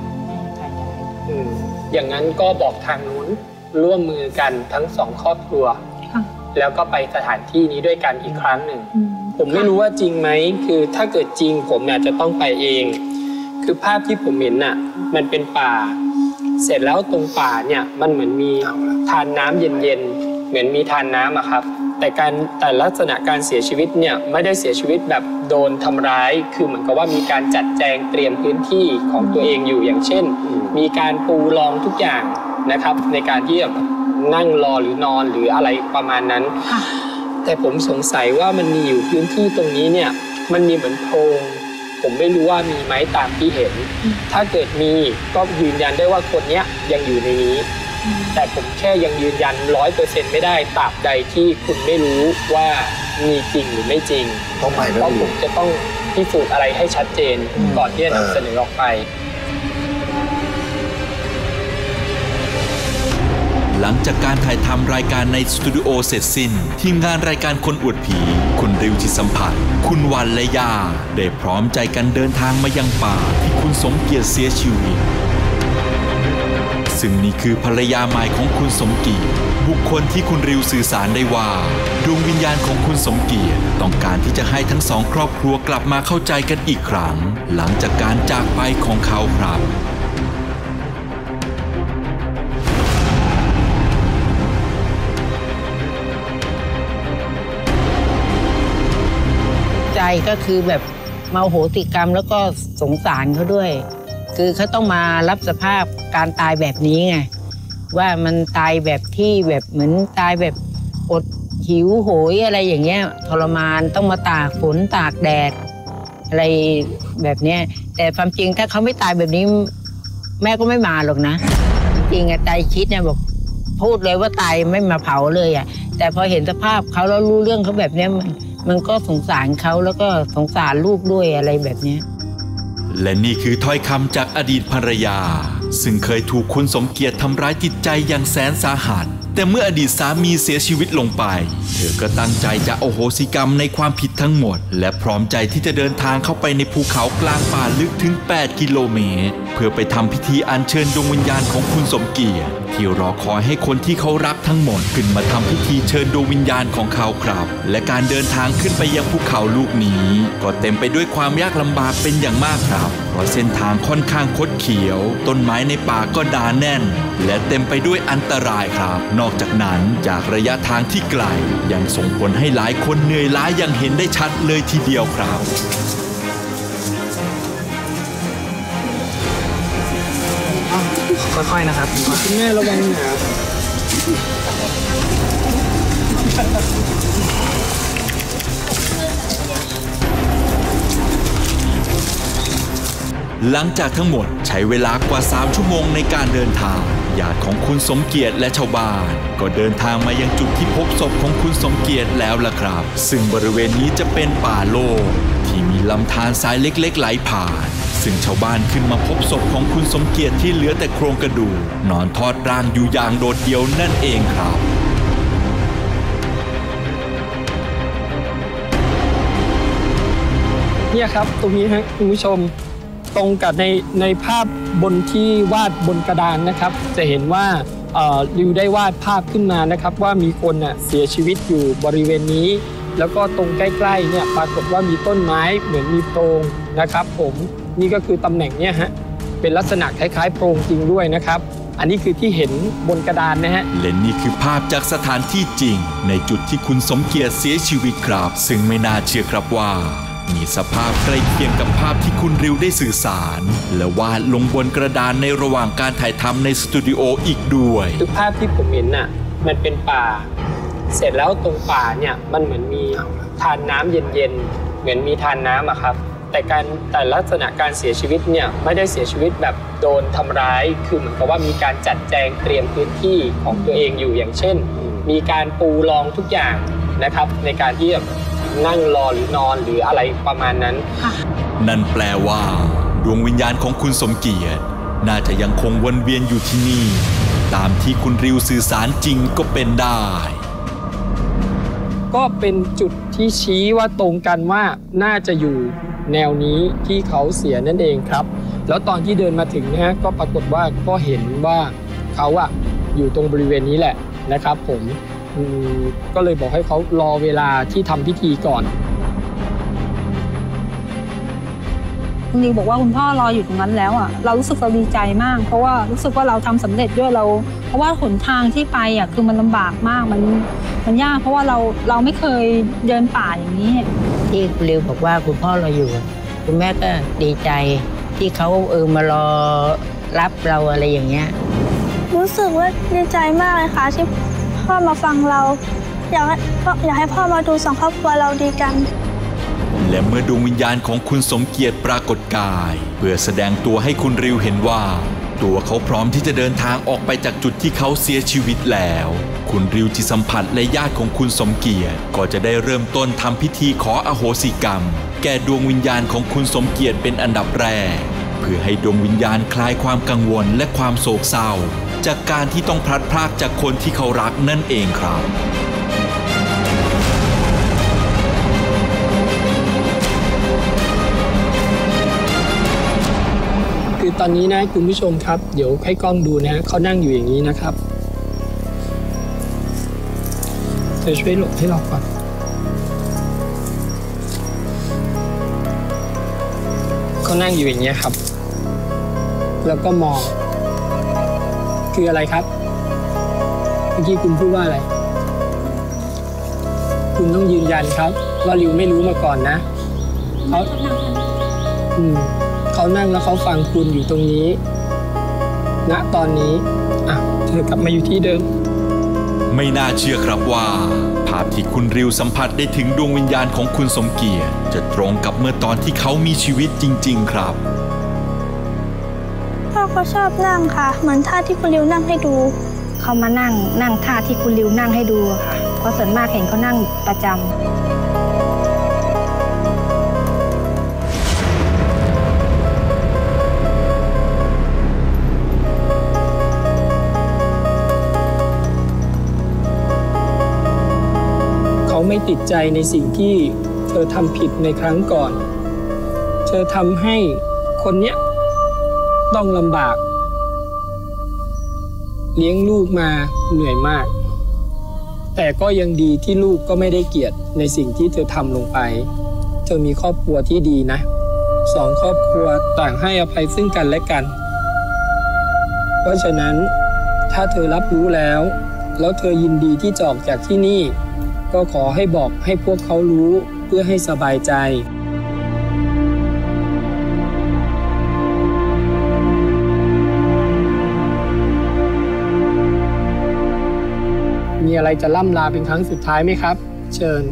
อย่างนั้นก็บอกทางนู้นร่วมมือกันทั้งสองครอบครัวแล้วก็ไปสถานที่นี้ด้วยกันอีกครั้งหนึ่งผมไม่รู้ว่าจริงไหมคือถ้าเกิดจริงผมอาจจะต้องไปเองคือภาพที่ผมเห็นน่ะมันเป็นป่าเสร็จแล้วตรงป่าเนี่ยมันเหมือนมีทานน้ำเย็นๆเหมือนมีทานน้ำอะครับแต่ลักษณะการเสียชีวิตเนี่ยไม่ได้เสียชีวิตแบบโดนทำร้ายคือเหมือนกับว่ามีการจัดแจงเตรียมพื้นที่ของตัวเองอยู่อย่างเช่นมีการปูรองทุกอย่างนะครับในการที่จะนั่งรอหรือนอนหรืออะไรประมาณนั้นแต่ผมสงสัยว่ามันมีอยู่พื้นที่ตรงนี้เนี่ยมันมีเหมือนโพรงผมไม่รู้ว่ามีไหมตามที่เห็นถ้าเกิดมีก็ยืนยันได้ว่าคนนี้ยังอยู่ในนี้แต่ผมแค่ยังยืนยัน 100% ไม่ได้ตราบใดที่คุณไม่รู้ว่ามีจริงหรือไม่จริงเพราะผมจะต้องพิสูจน์อะไรให้ชัดเจนก่อนที่จะนำเสนอออกไปหลังจากการถ่ายทำรายการในสตูดิโอเสร็จสิ้นทีมงานรายการคนอวดผีคุณริวจิตสัมผัสคุณวันและย่าได้พร้อมใจกันเดินทางมายังป่าที่คุณสมเกียรติเสียชีวิตซึ่งนี่คือภรรยาใหม่ของคุณสมเกียรติบุคคลที่คุณริวสื่อสารได้ว่าดวงวิญญาณของคุณสมเกียรติต้องการที่จะให้ทั้งสองครอบครัวกลับมาเข้าใจกันอีกครั้งหลังจากการจากไปของเขาครับใจก็คือแบบมาโหติกรรมแล้วก็สงสารเขาด้วยคือเขาต้องมารับสภาพการตายแบบนี้ไงว่ามันตายแบบที่แบบเหมือนตายแบบอดหิวโหยอะไรอย่างเงี้ยทรมานต้องมาตากฝนตากแดดอะไรแบบเนี้ยแต่ความจริงถ้าเขาไม่ตายแบบนี้แม่ก็ไม่มาหรอกนะจริงๆใจคิดเนี่ยบอกพูดเลยว่าตายไม่มาเผาเลยอ่ะแต่พอเห็นสภาพเขาแล้วรู้เรื่องเขาแบบเนี้ยมันก็สงสารเขาแล้วก็สงสารลูกด้วยอะไรแบบนี้และนี่คือถ้อยคำจากอดีตภรรยาซึ่งเคยถูกคุณสมเกียรติทำร้ายจิตใจอย่างแสนสาหัสแต่เมื่ออดีตสามีเสียชีวิตลงไปเธอก็ตั้งใจจะอโหสิกรรมในความผิดทั้งหมดและพร้อมใจที่จะเดินทางเข้าไปในภูเขากลางป่าลึกถึง8 กิโลเมตรเพื่อไปทำพิธีอัญเชิญดวงวิญญาณของคุณสมเกียรติที่รอคอยให้คนที่เขารักทั้งหมดขึ้นมาทำพิธีเชิญดวงวิญญาณของเขาครับและการเดินทางขึ้นไปยังภูเขาลูกนี้ก็เต็มไปด้วยความยากลำบากเป็นอย่างมากครับเพราะเส้นทางค่อนข้างคดเขียวต้นไม้ในป่าก็หนาแน่นและเต็มไปด้วยอันตรายครับนอกจากนั้นจากระยะทางที่ไกลยังส่งผลให้หลายคนเหนื่อยล้าอย่างเห็นได้ชัดเลยทีเดียวครับค่อยๆนะครับคุณแม่ระวังนะหลังจากทั้งหมดใช้เวลากว่า3 ชั่วโมงในการเดินทางญาติของคุณสมเกียรติและชาวบ้านก็เดินทางมายังจุดที่พบศพของคุณสมเกียรติแล้วล่ะครับซึ่งบริเวณนี้จะเป็นป่าโล่งที่มีลำธารทรายเล็กๆไหลผ่านซึ่งชาวบ้านขึ้นมาพบศพของคุณสมเกียรติที่เหลือแต่โครงกระดูกนอนทอดร่างอยู่อย่างโดดเดี่ยวนั่นเองครับเนี่ยครับตรงนี้ฮะคุณผู้ชมตรงกับในภาพบนที่วาดบนกระดานนะครับจะเห็นว่าริวได้วาดภาพขึ้นมานะครับว่ามีคนเสียชีวิตอยู่บริเวณนี้แล้วก็ตรงใกล้ๆเนี่ยปรากฏว่ามีต้นไม้เหมือนมีโพรงนะครับผมนี่ก็คือตำแหน่งเนี่ยฮะเป็นลักษณะคล้ายๆโพรงจริงด้วยนะครับอันนี้คือที่เห็นบนกระดานนะฮะและนี่คือภาพจากสถานที่จริงในจุดที่คุณสมเกียรติเสียชีวิตครับซึ่งไม่น่าเชื่อครับว่ามีสภาพใกล้เคียงกับภาพที่คุณริวได้สื่อสารและวาดลงบนกระดานในระหว่างการถ่ายทำในสตูดิโออีกด้วยคือภาพที่ผมเห็นน่ะมันเป็นป่าเสร็จแล้วตรงป่าเนี่ยมันเหมือนมีทานน้ำเย็นๆเหมือนมีทานน้ำอะครับแต่ลักษณะการเสียชีวิตเนี่ยไม่ได้เสียชีวิตแบบโดนทำร้ายคือเหมือนกับว่ามีการจัดแจงเตรียมพื้นที่ของตัวเองอยู่อย่างเช่นมีการปูรองทุกอย่างนะครับในการที่จะนั่งรอหรือนอนหรืออะไรประมาณนั้นนั่นแปลว่าดวงวิญญาณของคุณสมเกียรติน่าจะยังคงวนเวียนอยู่ที่นี่ตามที่คุณริวสื่อสารจริงก็เป็นได้ก็เป็นจุดที่ชี้ว่าตรงกันว่าน่าจะอยู่แนวนี้ที่เขาเสียนั่นเองครับแล้วตอนที่เดินมาถึงนะฮะก็ปรากฏว่าก็เห็นว่าเขาอยู่ตรงบริเวณนี้แหละนะครับผมก็เลยบอกให้เขารอเวลาที่ทำพิธีก่อนคุณนิวบอกว่าคุณพ่อรออยู่ตรงนั้นแล้วเรารู้สึกเราดีใจมากเพราะว่ารู้สึกว่าเราทำสำเร็จด้วยเพราะว่าหนทางที่ไปคือมันลำบากมากมันยากเพราะว่าเราไม่เคยเดินป่าอย่างนี้ที่คุณริวบอกว่าคุณพ่อเราอยู่คุณแม่ก็ดีใจที่เขามารอรับเราอะไรอย่างเงี้ยรู้สึกว่าดีใจมากเลยค่ะที่พ่อมาฟังเราอยากให้พ่อมาดูสองครอบครัวเราดีกันและเมื่อดวงวิญญาณของคุณสมเกียรติปรากฏกายเพื่อแสดงตัวให้คุณริวเห็นว่าตัวเขาพร้อมที่จะเดินทางออกไปจากจุดที่เขาเสียชีวิตแล้วคุณริวจิตสัมผัสและญาติของคุณสมเกียรติก็จะได้เริ่มต้นทำพิธีขออโหสิกรรมแก่ดวงวิญญาณของคุณสมเกียรติเป็นอันดับแรกเพื่อให้ดวงวิญญาณคลายความกังวลและความโศกเศร้าจากการที่ต้องพลัดพรากจากคนที่เขารักนั่นเองครับตอนนี้นะคุณผู้ชมครับเดี๋ยวให้กล้องดูนะเขานั่งอยู่อย่างนี้นะครับเธอช่วยหลบให้เราก่อนเขานั่งอยู่อย่างนี้ครับแล้วก็มองคืออะไรครับเมื่อกี้คุณพูดว่าอะไรคุณต้องยืนยันครับว่าริวไม่รู้มาก่อนนะเขานั่งแล้วเขาฟังคุณอยู่ตรงนี้ณตอนนี้เธอกลับมาอยู่ที่เดิมไม่น่าเชื่อครับว่าภาพที่คุณริวสัมผัสได้ถึงดวงวิญญาณของคุณสมเกียรติจะตรงกับเมื่อตอนที่เขามีชีวิตจริงๆครับพ่อเขาชอบนั่งค่ะเหมือนท่าที่คุณริวนั่งให้ดูเขามานั่งท่าที่คุณริวนั่งให้ดูค่ะเพราะส่วนมากเห็นเขานั่งประจำเขาไม่ติดใจในสิ่งที่เธอทำผิดในครั้งก่อนเธอทำให้คนเนี้ยต้องลำบากเลี้ยงลูกมาเหนื่อยมากแต่ก็ยังดีที่ลูกก็ไม่ได้เกลียดในสิ่งที่เธอทำลงไปเธอมีครอบครัวที่ดีนะ2 ครอบครัวต่างให้อภัยซึ่งกันและกันเพราะฉะนั้นถ้าเธอรับรู้แล้วเธอยินดีที่จะออกจากที่นี่ก็ขอให้บอกให้พวกเขารู้เพื่อให้สบายใจมีอะไรจะล่ำลาเป็นครั้งสุดท้ายไหมครับเชิญ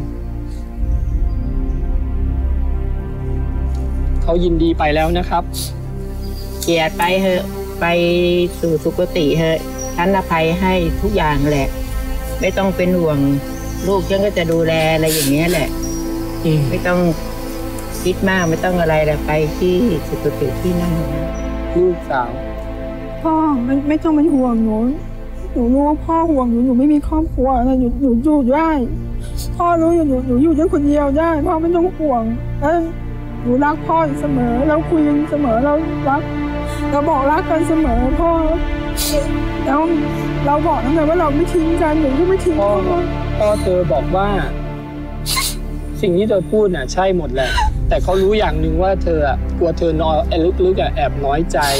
เขายินดีไปแล้วนะครับเกียรติไปเถอะไปสู่สุคติเถอะฉันอภัยให้ทุกอย่างแหละไม่ต้องเป็นห่วงลูกฉันก็จะดูแลอะไรอย่างเงี้ยแหละไม่ต้องคิดมากไม่ต้องอะไรแหละไปที่สุคติที่นั่นลูกสาวพ่อไม่ต้องเป็นห่วงหนูรู้ว่าพ่อห่วงหนูไม่มีครอบครัวหนูอยู่ได้พ่อรู้หนูอยู่ด้วยคนเดียวได้พ่อไม่ต้องห่วงแล้วหนูรักพ่อเสมอเราคุยกันเสมอเรารักเราบอกรักกันเสมอพ่อแล้วเราบอกนั่นไงว่าเราไม่ทิ้งกันหนูก็ไม่ทิ้งพ่อเธอบอกว่าสิ่งที่เธอพูดน่ะใช่หมดแหละแต่เขารู้อย่างหนึ่งว่าเธอกลัวเธอนอนลึกๆแอบน้อยใจ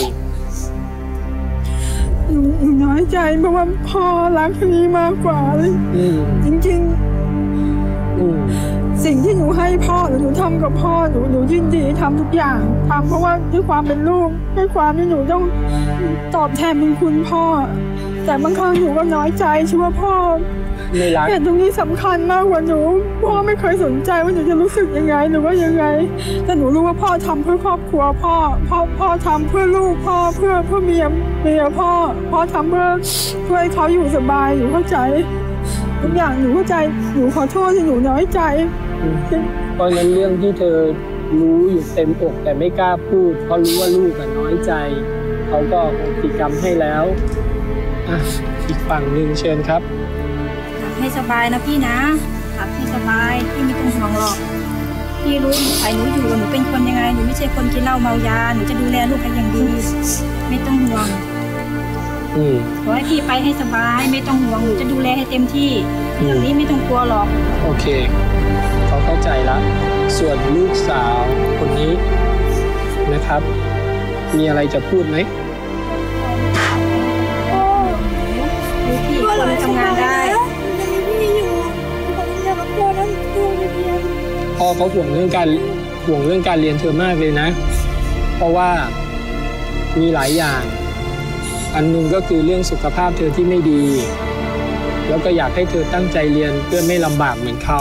หนูน้อยใจเพราะว่าพ่อรักคนนี้มากกว่าเลยจริงๆสิ่งที่หนูให้พ่อหนูทำกับพ่อหนูยินดีทำทุกอย่างทำเพราะว่าด้วยความเป็นลูกด้วยความที่หนูต้องตอบแทนบุญคุณพ่อแต่บางครั้งหนูก็น้อยใจเชื่อว่าพ่อเห็นตรงนี้สำคัญมากกว่าหนูพ่อไม่เคยสนใจว่าหนูจะรู้สึกยังไงหรือว่ายังไงแต่หนูรู้ว่าพ่อทำเพื่อครอบครัวพ่อทำเพื่อลูกพ่อเพื่อเมียพ่อทำเพื่อให้เขาอยู่สบายหนูเข้าใจทุกอย่างหนูเข้าใจหนูขอโทษที่หนูน้อยใจเพราะนั้นเรื่องที่เธอรู้อยู่เต็มอกแต่ไม่กล้าพูดเพราะรู้ว่าลูกน้อยใจเขาก็อโหสิกรรมให้แล้วอีกฝั่งหนึ่งเชิญครับหลับให้สบายนะพี่นะหลับให้สบายพี่ไม่ต้องห่วงหรอกพี่รู้ใครหนูอยู่หนูเป็นคนยังไงหนูไม่ใช่คนกินเหล้าเมายาหนูจะดูแลลูกให้อย่างดีไม่ต้องห่วงขอให้พี่ไปให้สบายไม่ต้องห่วงหนูจะดูแลให้เต็มที่เรื่องนี้ไม่ต้องกลัวหรอกโอเคเขาเข้าใจแล้วส่วนลูกสาวคนนี้นะครับมีอะไรจะพูดไหมพี่คนทำงานได้พ่อเขาห่วงเรื่องการเรียนเธอมากเลยนะเพราะว่ามีหลายอย่างอันหนึ่งก็คือเรื่องสุขภาพเธอที่ไม่ดีแล้วก็อยากให้เธอตั้งใจเรียนเพื่อไม่ลำบากเหมือนเขา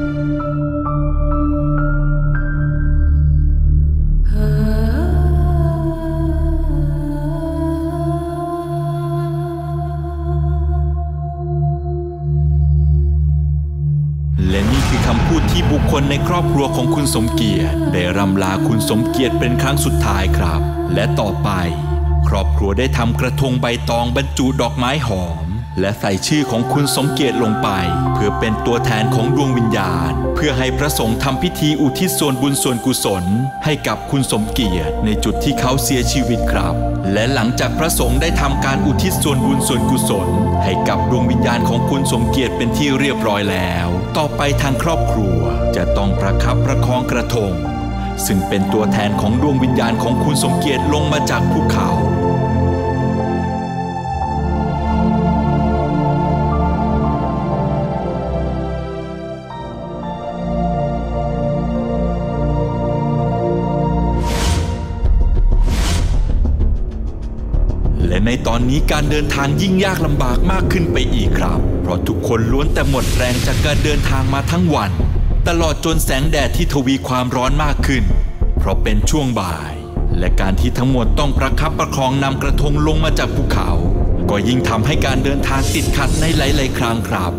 และนี่คือคำพูดที่บุคคลในครอบครัวของคุณสมเกียรติได้รำลาคุณสมเกียรติเป็นครั้งสุดท้ายครับและต่อไปครอบครัวได้ทำกระทงใบตองบรรจุดอกไม้หอมและใส่ชื่อของคุณสมเกียรติลงไปเพื่อเป็นตัวแทนของดวงวิญญาณเพื่อให้พระสงฆ์ทำพิธีอุทิศส่วนบุญส่วนกุศลให้กับคุณสมเกียรติในจุดที่เขาเสียชีวิตครับและหลังจากพระสงฆ์ได้ทำการอุทิศส่วนบุญส่วนกุศลให้กับดวงวิญญาณของคุณสมเกียรติเป็นที่เรียบร้อยแล้วต่อไปทางครอบครัวจะต้องประคับประคองกระทงซึ่งเป็นตัวแทนของดวงวิญญาณของคุณสมเกียรติลงมาจากภูเขาและในตอนนี้การเดินทางยิ่งยากลำบากมากขึ้นไปอีกครับเพราะทุกคนล้วนแต่หมดแรงจากการเดินทางมาทั้งวันตลอดจนแสงแดดที่ทวีความร้อนมากขึ้นเพราะเป็นช่วงบ่ายและการที่ทั้งหมดต้องประคับประคองนำกระทงลงมาจากภูเขาก็ยิ่งทำให้การเดินทางติดขัดในหลายๆครั้งครับ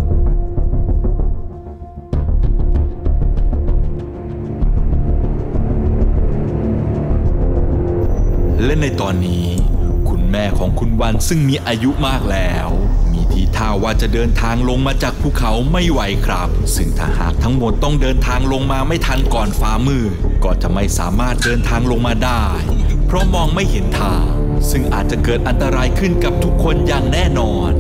และในตอนนี้คุณแม่ของคุณวันซึ่งมีอายุมากแล้วมีทีท่าว่าจะเดินทางลงมาจากภูเขาไม่ไหวครับซึ่งถ้าหากทั้งหมดต้องเดินทางลงมาไม่ทันก่อนฟ้ามืดก็จะไม่สามารถเดินทางลงมาได้เพราะมองไม่เห็นทางซึ่งอาจจะเกิดอันตรายขึ้นกับทุกคนอย่างแน่นอน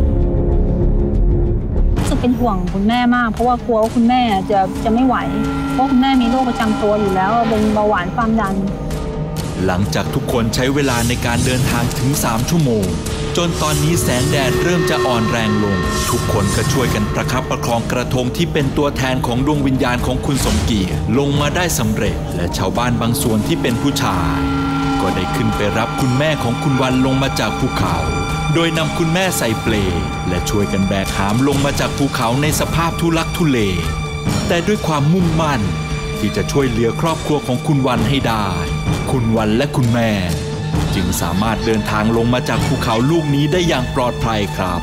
รู้สึกเป็นห่วงคุณแม่มากเพราะว่ากลัวว่าคุณแม่จะไม่ไหวเพราะคุณแม่มีโรคประจำตัวอยู่แล้วเป็นเบาหวานความดันหลังจากทุกคนใช้เวลาในการเดินทางถึง3 ชั่วโมงจนตอนนี้แสงแดดเริ่มจะอ่อนแรงลงทุกคนก็ช่วยกันประคับประคองกระทงที่เป็นตัวแทนของดวงวิญญาณของคุณสมเกียรติลงมาได้สำเร็จและชาวบ้านบางส่วนที่เป็นผู้ชายก็ได้ขึ้นไปรับคุณแม่ของคุณวันลงมาจากภูเขาโดยนำคุณแม่ใส่เปลและช่วยกันแบกหามลงมาจากภูเขาในสภาพทุลักทุเลแต่ด้วยความมุ่งมั่นที่จะช่วยเหลือครอบครัวของคุณวันให้ได้คุณวันและคุณแม่จึงสามารถเดินทางลงมาจากภูเขาลูกนี้ได้อย่างปลอดภัยครับ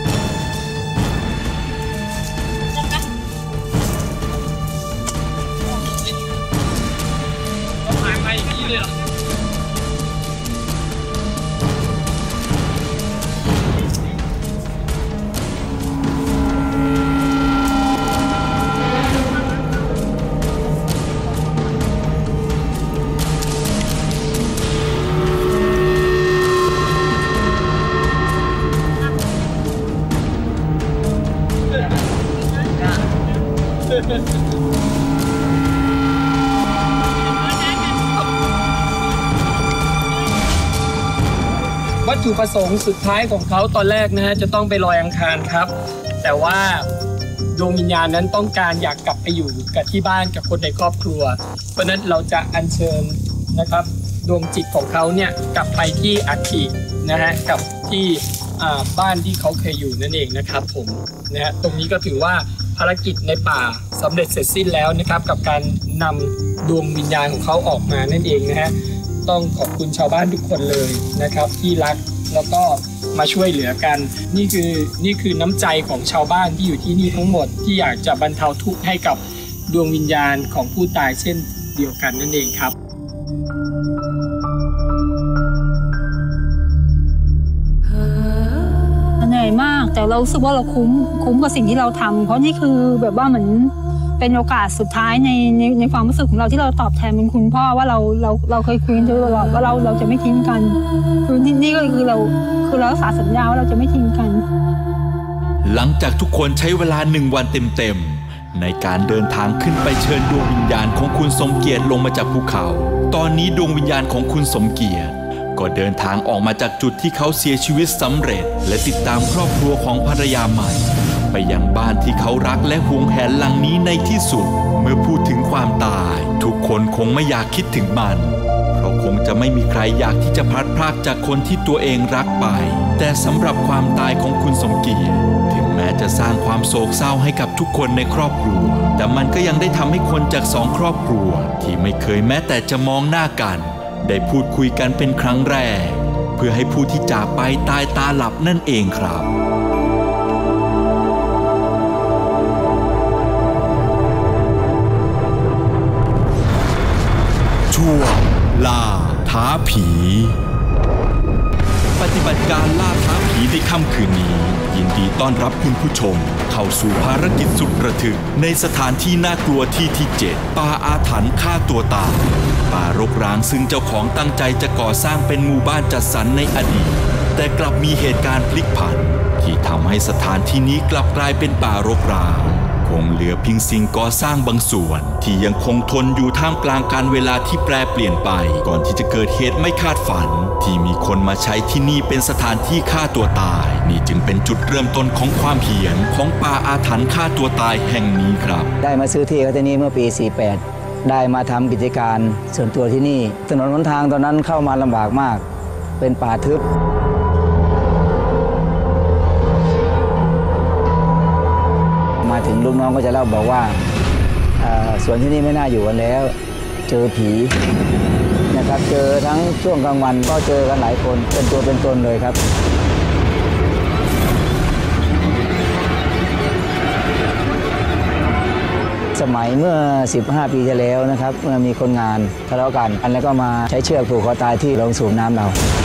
หายไปอย่างนี้เลยเหรอวัตถุประสงค์สุดท้ายของเขาตอนแรกนะฮะจะต้องไปลอยอังคารครับแต่ว่าดวงวิญญาณนั้นต้องการอยากกลับไปอยู่กับที่บ้านกับคนในครอบครัวเพราะนั้นเราจะอัญเชิญนะครับดวงจิตของเขาเนี่ยกลับไปที่อัฐินะฮะกับที่บ้านที่เขาเคยอยู่นั่นเองนะครับผมนะฮะตรงนี้ก็ถือว่าภารกิจในป่าสำเร็จเสร็จสิ้นแล้วนะครับกับการนำดวงวิญญาณของเขาออกมานั่นเองนะฮะต้องขอบคุณชาวบ้านทุกคนเลยนะครับที่รักแล้วก็มาช่วยเหลือกันนี่คือน้ำใจของชาวบ้านที่อยู่ที่นี่ทั้งหมดที่อยากจะบรรเทาทุกข์ให้กับดวงวิญญาณของผู้ตายเช่นเดียวกันนั่นเองครับเหนื่อยมากแต่เรารู้สึกว่าเราคุ้มกับสิ่งที่เราทำเพราะนี่คือแบบว่าเหมือนเป็นโอกาสสุดท้ายในความรู้สึกของเราที่เราตอบแทนเป็นคุณพ่อว่าเราเคยคุยกันตลอดว่าเราจะไม่ทิ้งกันคือนี่ก็คือเรารักษาสัญญาว่าเราจะไม่ทิ้งกันหลังจากทุกคนใช้เวลา1 วันเต็มๆในการเดินทางขึ้นไปเชิญดวงวิญญาณของคุณสมเกียรติลงมาจากภูเขาตอนนี้ดวงวิญญาณของคุณสมเกียรติก็เดินทางออกมาจากจุดที่เขาเสียชีวิตสำเร็จและติดตามครอบครัวของภรรยาใหม่ไปยังบ้านที่เขารักและหวงแหนหลังนี้ในที่สุดเมื่อพูดถึงความตายทุกคนคงไม่อยากคิดถึงมันเพราะคงจะไม่มีใครอยากที่จะพลัดพรากจากคนที่ตัวเองรักไปแต่สำหรับความตายของคุณสมเกียรติถึงแม้จะสร้างความโศกเศร้าให้กับทุกคนในครอบครัวแต่มันก็ยังได้ทำให้คนจาก2 ครอบครัวที่ไม่เคยแม้แต่จะมองหน้ากันได้พูดคุยกันเป็นครั้งแรกเพื่อให้ผู้ที่จากไปตายตาหลับนั่นเองครับช่วงล่าท้าผีปฏิฏิบัติการล่าท้าผีในค่ำคืนนี้ยินดีต้อนรับคุณผู้ชมเข้าสู่ภารกิจสุดระทึกในสถานที่น่ากลัวที่ 7ป่าอาถรรพ์ฆ่าตัวตายป่ารกร้างซึ่งเจ้าของตั้งใจจะก่อสร้างเป็นหมู่บ้านจัดสรรในอดีตแต่กลับมีเหตุการณ์พลิกผันที่ทำให้สถานที่นี้กลับกลายเป็นป่ารกร้างคงเหลือเพียงสิ่งก่อสร้างบางส่วนที่ยังคงทนอยู่ท่ามกลางการเวลาที่แปรเปลี่ยนไปก่อนที่จะเกิดเหตุไม่คาดฝันที่มีคนมาใช้ที่นี่เป็นสถานที่ฆ่าตัวตายนี่จึงเป็นจุดเริ่มต้นของความเหี้ยนของป่าอาถรรพ์ฆ่าตัวตายแห่งนี้ครับได้มาซื้อที่ที่นี่เมื่อปี 48 ได้มาทำกิจการส่วนตัวที่นี่ถนนหนทางตอนนั้นเข้ามาลำบากมากเป็นป่าทึบมาถึงลูกน้องก็จะเล่าบอกว่าสวนที่นี่ไม่น่าอยู่กันแล้วเจอผีนะครับเจอทั้งช่วงกลางวันก็เจอกันหลายคนเป็นตัวเป็นตนเลยครับสมัยเมื่อ15 ปีที่แล้วนะครับเมื่อมีคนงานทะเลาะกันแล้วก็มาใช้เชือกผูกคอตายที่โรงสูบน้ำเรา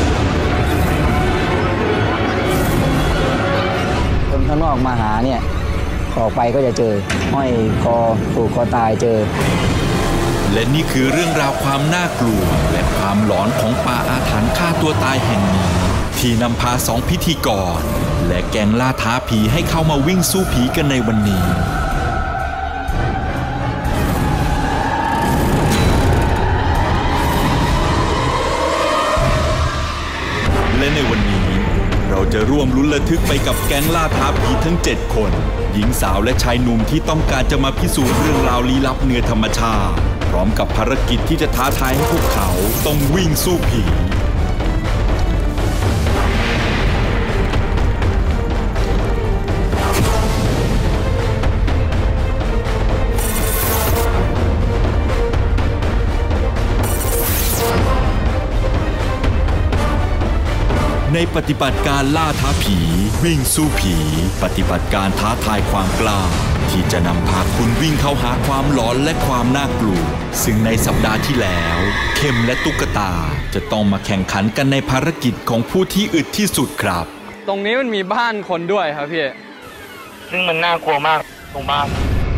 คนข้างนอกมาหาเนี่ยออกไปก็จะเจอห้อยคอผูกคอตายเจอและนี่คือเรื่องราวความน่ากลัวและความหลอนของป่าอาถรรพ์ฆ่าตัวตายแห่งนี้ที่นำพา2 พิธีกรและแก๊งล่าท้าผีให้เข้ามาวิ่งสู้ผีกันในวันนี้และในวันนี้เราจะร่วมลุ้นระทึกไปกับแก๊งล่าท้าผีทั้ง7 คนหญิงสาวและชายหนุ่มที่ต้องการจะมาพิสูจน์เรื่องราวลี้ลับเหนือธรรมชาติพร้อมกับภารกิจที่จะท้าทายให้พวกเขาต้องวิ่งสู้ผีในปฏิบัติการล่าท้าผีวิ่งสู้ผีปฏิบัติการท้าทายความกล้าที่จะนำพาคุณวิ่งเข้าหาความหลอนและความน่ากลัวซึ่งในสัปดาห์ที่แล้วเข้มและตุ๊กตาจะต้องมาแข่งขันกันในภารกิจของผู้ที่อึดที่สุดครับตรงนี้มันมีบ้านคนด้วยครับพี่ซึ่งมันน่ากลัวมากตรงบ้าน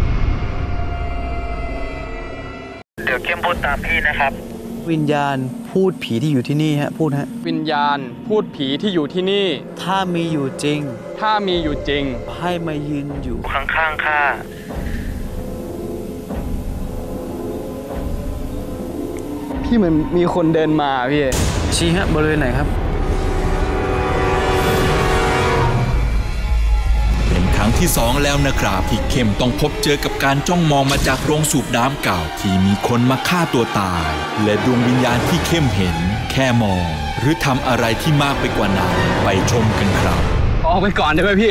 เดี๋ยวเข้มพูดตามพี่นะครับวิญญาณพูดผีที่อยู่ที่นี่ฮะพูดฮะวิญญาณพูดผีที่อยู่ที่นี่ถ้ามีอยู่จริงให้มายืนอยู่ข้างๆข้าพี่มันมีคนเดินมาพี่ชี้ฮะบริเวณไหนครับครั้งที่2แล้วนะครับที่เข้มต้องพบเจอกับการจ้องมองมาจากโรงสูบน้ำเก่าที่มีคนมาฆ่าตัวตายและดวงวิญญาณที่เข้มเห็นแค่มองหรือทำอะไรที่มากไปกว่านั้นไปชมกันครับออกไปก่อนได้ไหมพี่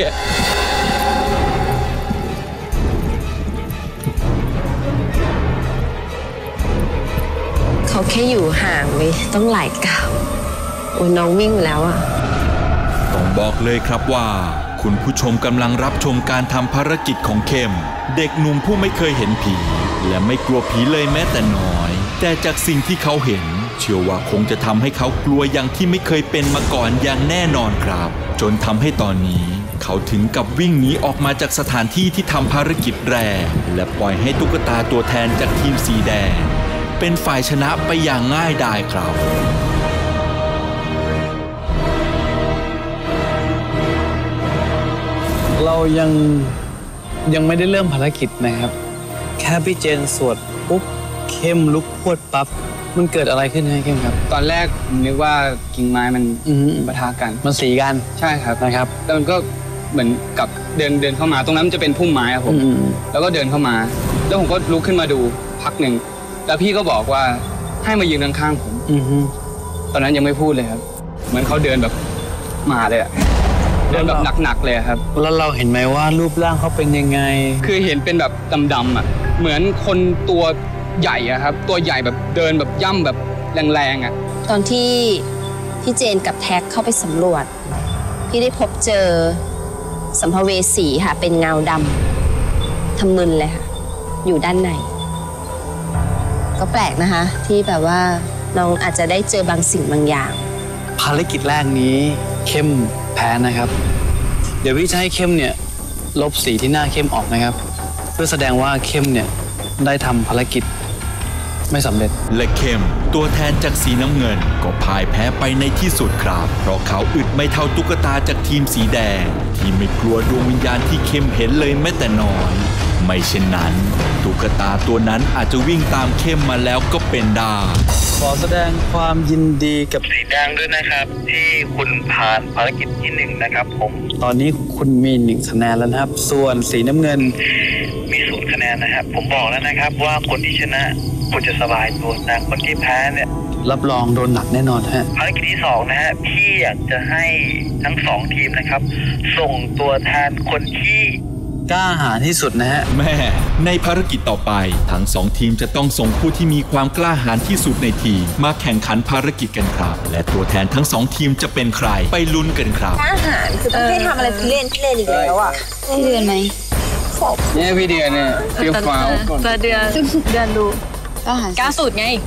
เขาแค่อยู่ห่างไปต้องหลายก้าวโอ้น้องวิ่งแล้วอ่ะต้องบอกเลยครับว่าคุณผู้ชมกำลังรับชมการทำภารกิจของเข้มเด็กหนุ่มผู้ไม่เคยเห็นผีและไม่กลัวผีเลยแม้แต่น้อยแต่จากสิ่งที่เขาเห็นเชื่อว่าคงจะทำให้เขากลัวอย่างที่ไม่เคยเป็นมาก่อนอย่างแน่นอนครับจนทำให้ตอนนี้เขาถึงกับวิ่งหนีออกมาจากสถานที่ที่ทำภารกิจแรกและปล่อยให้ตุ๊กตาตัวแทนจากทีมสีแดงเป็นฝ่ายชนะไปอย่างง่ายดายครับเรายังไม่ได้เริ่มภารกิจนะครับแค่พี่เจนสวดปุ๊บเข้มลุกพรวดปั๊บมันเกิดอะไรขึ้นให้เข้มครับตอนแรกผมนึกว่ากิ่งไม้มันปะทะกันมันสีกันใช่ครับนะครับแล้วมันก็เหมือนกับเดินเข้ามาตรงนั้นมันจะเป็นพุ่มไม้ครับผมแล้วก็เดินเข้ามาแล้วผมก็ลุกขึ้นมาดูพักหนึ่งแล้วพี่ก็บอกว่าให้มายืนข้างๆผมตอนนั้นยังไม่พูดเลยครับเหมือนเขาเดินแบบมาเลยอะเดินแบบหนักๆเลยครับแล้วเราเห็นไหมว่ารูปร่างเขาเป็นยังไงคือเห็นเป็นแบบดำๆอ่ะเหมือนคนตัวใหญ่อะครับตัวใหญ่แบบเดินแบบย่ำแบบแรงๆอ่ะตอนที่พี่เจนกับแท็กเข้าไปสำรวจพี่ได้พบเจอสัมภเวสีค่ะเป็นเงาดำทำมึนเลยค่ะอยู่ด้านในก็แปลกนะคะที่แบบว่าน้องอาจจะได้เจอบางสิ่งบางอย่างภารกิจแรกนี้เข้มแพ้นะครับเดี๋ยวพี่จะให้เข้มเนี่ยลบสีที่หน้าเข้มออกนะครับเพื่อแสดงว่าเข้มเนี่ยได้ทำภารกิจไม่สำเร็จและเข้มตัวแทนจากสีน้ำเงินก็พ่ายแพ้ไปในที่สุดครับเพราะเขาอึดไม่เท่าตุ๊กตาจากทีมสีแดงที่ไม่กลัวดวงวิญญาณที่เข้มเห็นเลยแม้แต่น้อยไม่เช่นนั้นตุ๊กตาตัวนั้นอาจจะวิ่งตามเข้มมาแล้วก็เป็นได้ขอแสดงความยินดีกับสีแดงด้วยนะครับที่คุณผ่านภารกิจที่1นะครับผมตอนนี้คุณมี1คะแนนแล้วนะครับส่วนสีน้ำเงินมี0คะแนนนะครับผมบอกแล้วนะครับว่าคนที่ชนะคุณจะสบายตัวนะคนที่แพ้เนี่ยรับรองโดนหนักแน่นอนฮะภารกิจที่2นะฮะพี่อยากจะให้ทั้ง2ทีมนะครับส่งตัวแทนคนที่กล้าหาญที่สุดนะฮะแม่ในภารกิจต่อไปทั้ง2ทีมจะต้องส่งผู้ที่มีความกล้าหาญที่สุดในทีมมาแข่งขันภารกิจกันครับและตัวแทนทั้ง2ทีมจะเป็นใครไปลุ้นกันครับกล้าหาญคือต้องให้ทำอะไรพี่เล่นอีกแล้วอ่ะพี่เดือนไหมเนี่ยพี่เดือนเนี่ยเฟี้ยวฟ้าวเดือนดูกล้าสุดไง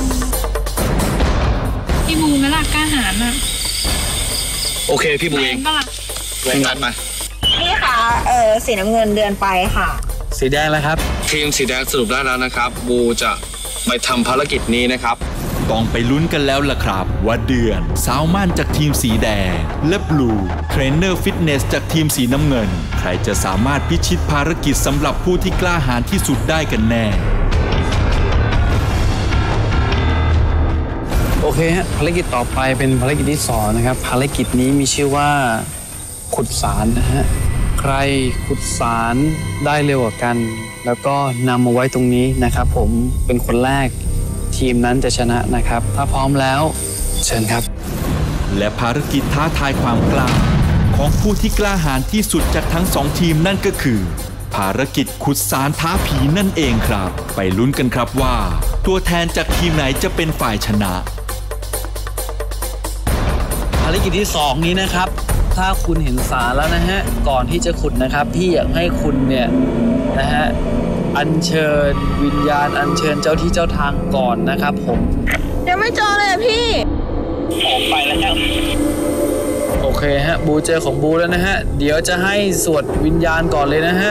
พี่บูไหมล่ะกล้าหาญอ่ะโอเคพี่บูเองแรงงานมาพี่คะสีน้ำเงินเดือนไปค่ะสีแดงแล้วครับทีมสีแดงสรุปได้แล้วนะครับบูจะไปทำภารกิจนี้นะครับต้องไปลุ้นกันแล้วล่ะครับว่าเดือนสาวมั่นจากทีมสีแดงและบลูเทรนเนอร์ฟิตเนสจากทีมสีน้ำเงินใครจะสามารถพิชิตภารกิจสำหรับผู้ที่กล้าหาญที่สุดได้กันแน่โอเคฮะภารกิจต่อไปเป็นภารกิจที่2นะครับภารกิจนี้มีชื่อว่าขุดสารนะฮะใครขุดสารได้เร็วกว่ากันแล้วก็นำมาไว้ตรงนี้นะครับผมเป็นคนแรกทีมนั้นจะชนะนะครับถ้าพร้อมแล้วเชิญครับและภารกิจท้าทายความกล้าของผู้ที่กล้าหาญที่สุดจากทั้ง2ทีมนั่นก็คือภารกิจขุดสารท้าผีนั่นเองครับไปลุ้นกันครับว่าตัวแทนจากทีมไหนจะเป็นฝ่ายชนะภารกิจที่2นี้นะครับถ้าคุณเห็นสารแล้วนะฮะก่อนที่จะขุดนะครับพี่อยากให้คุณเนี่ยนะฮะอัญเชิญวิญญาณอัญเชิญเจ้าที่เจ้าทางก่อนนะครับผมยังไม่เจอเลยพี่ผมไปแล้วครับโอเคฮะบูเจอของบูแล้วนะฮะเดี๋ยวจะให้สวดวิญญาณก่อนเลยนะฮะ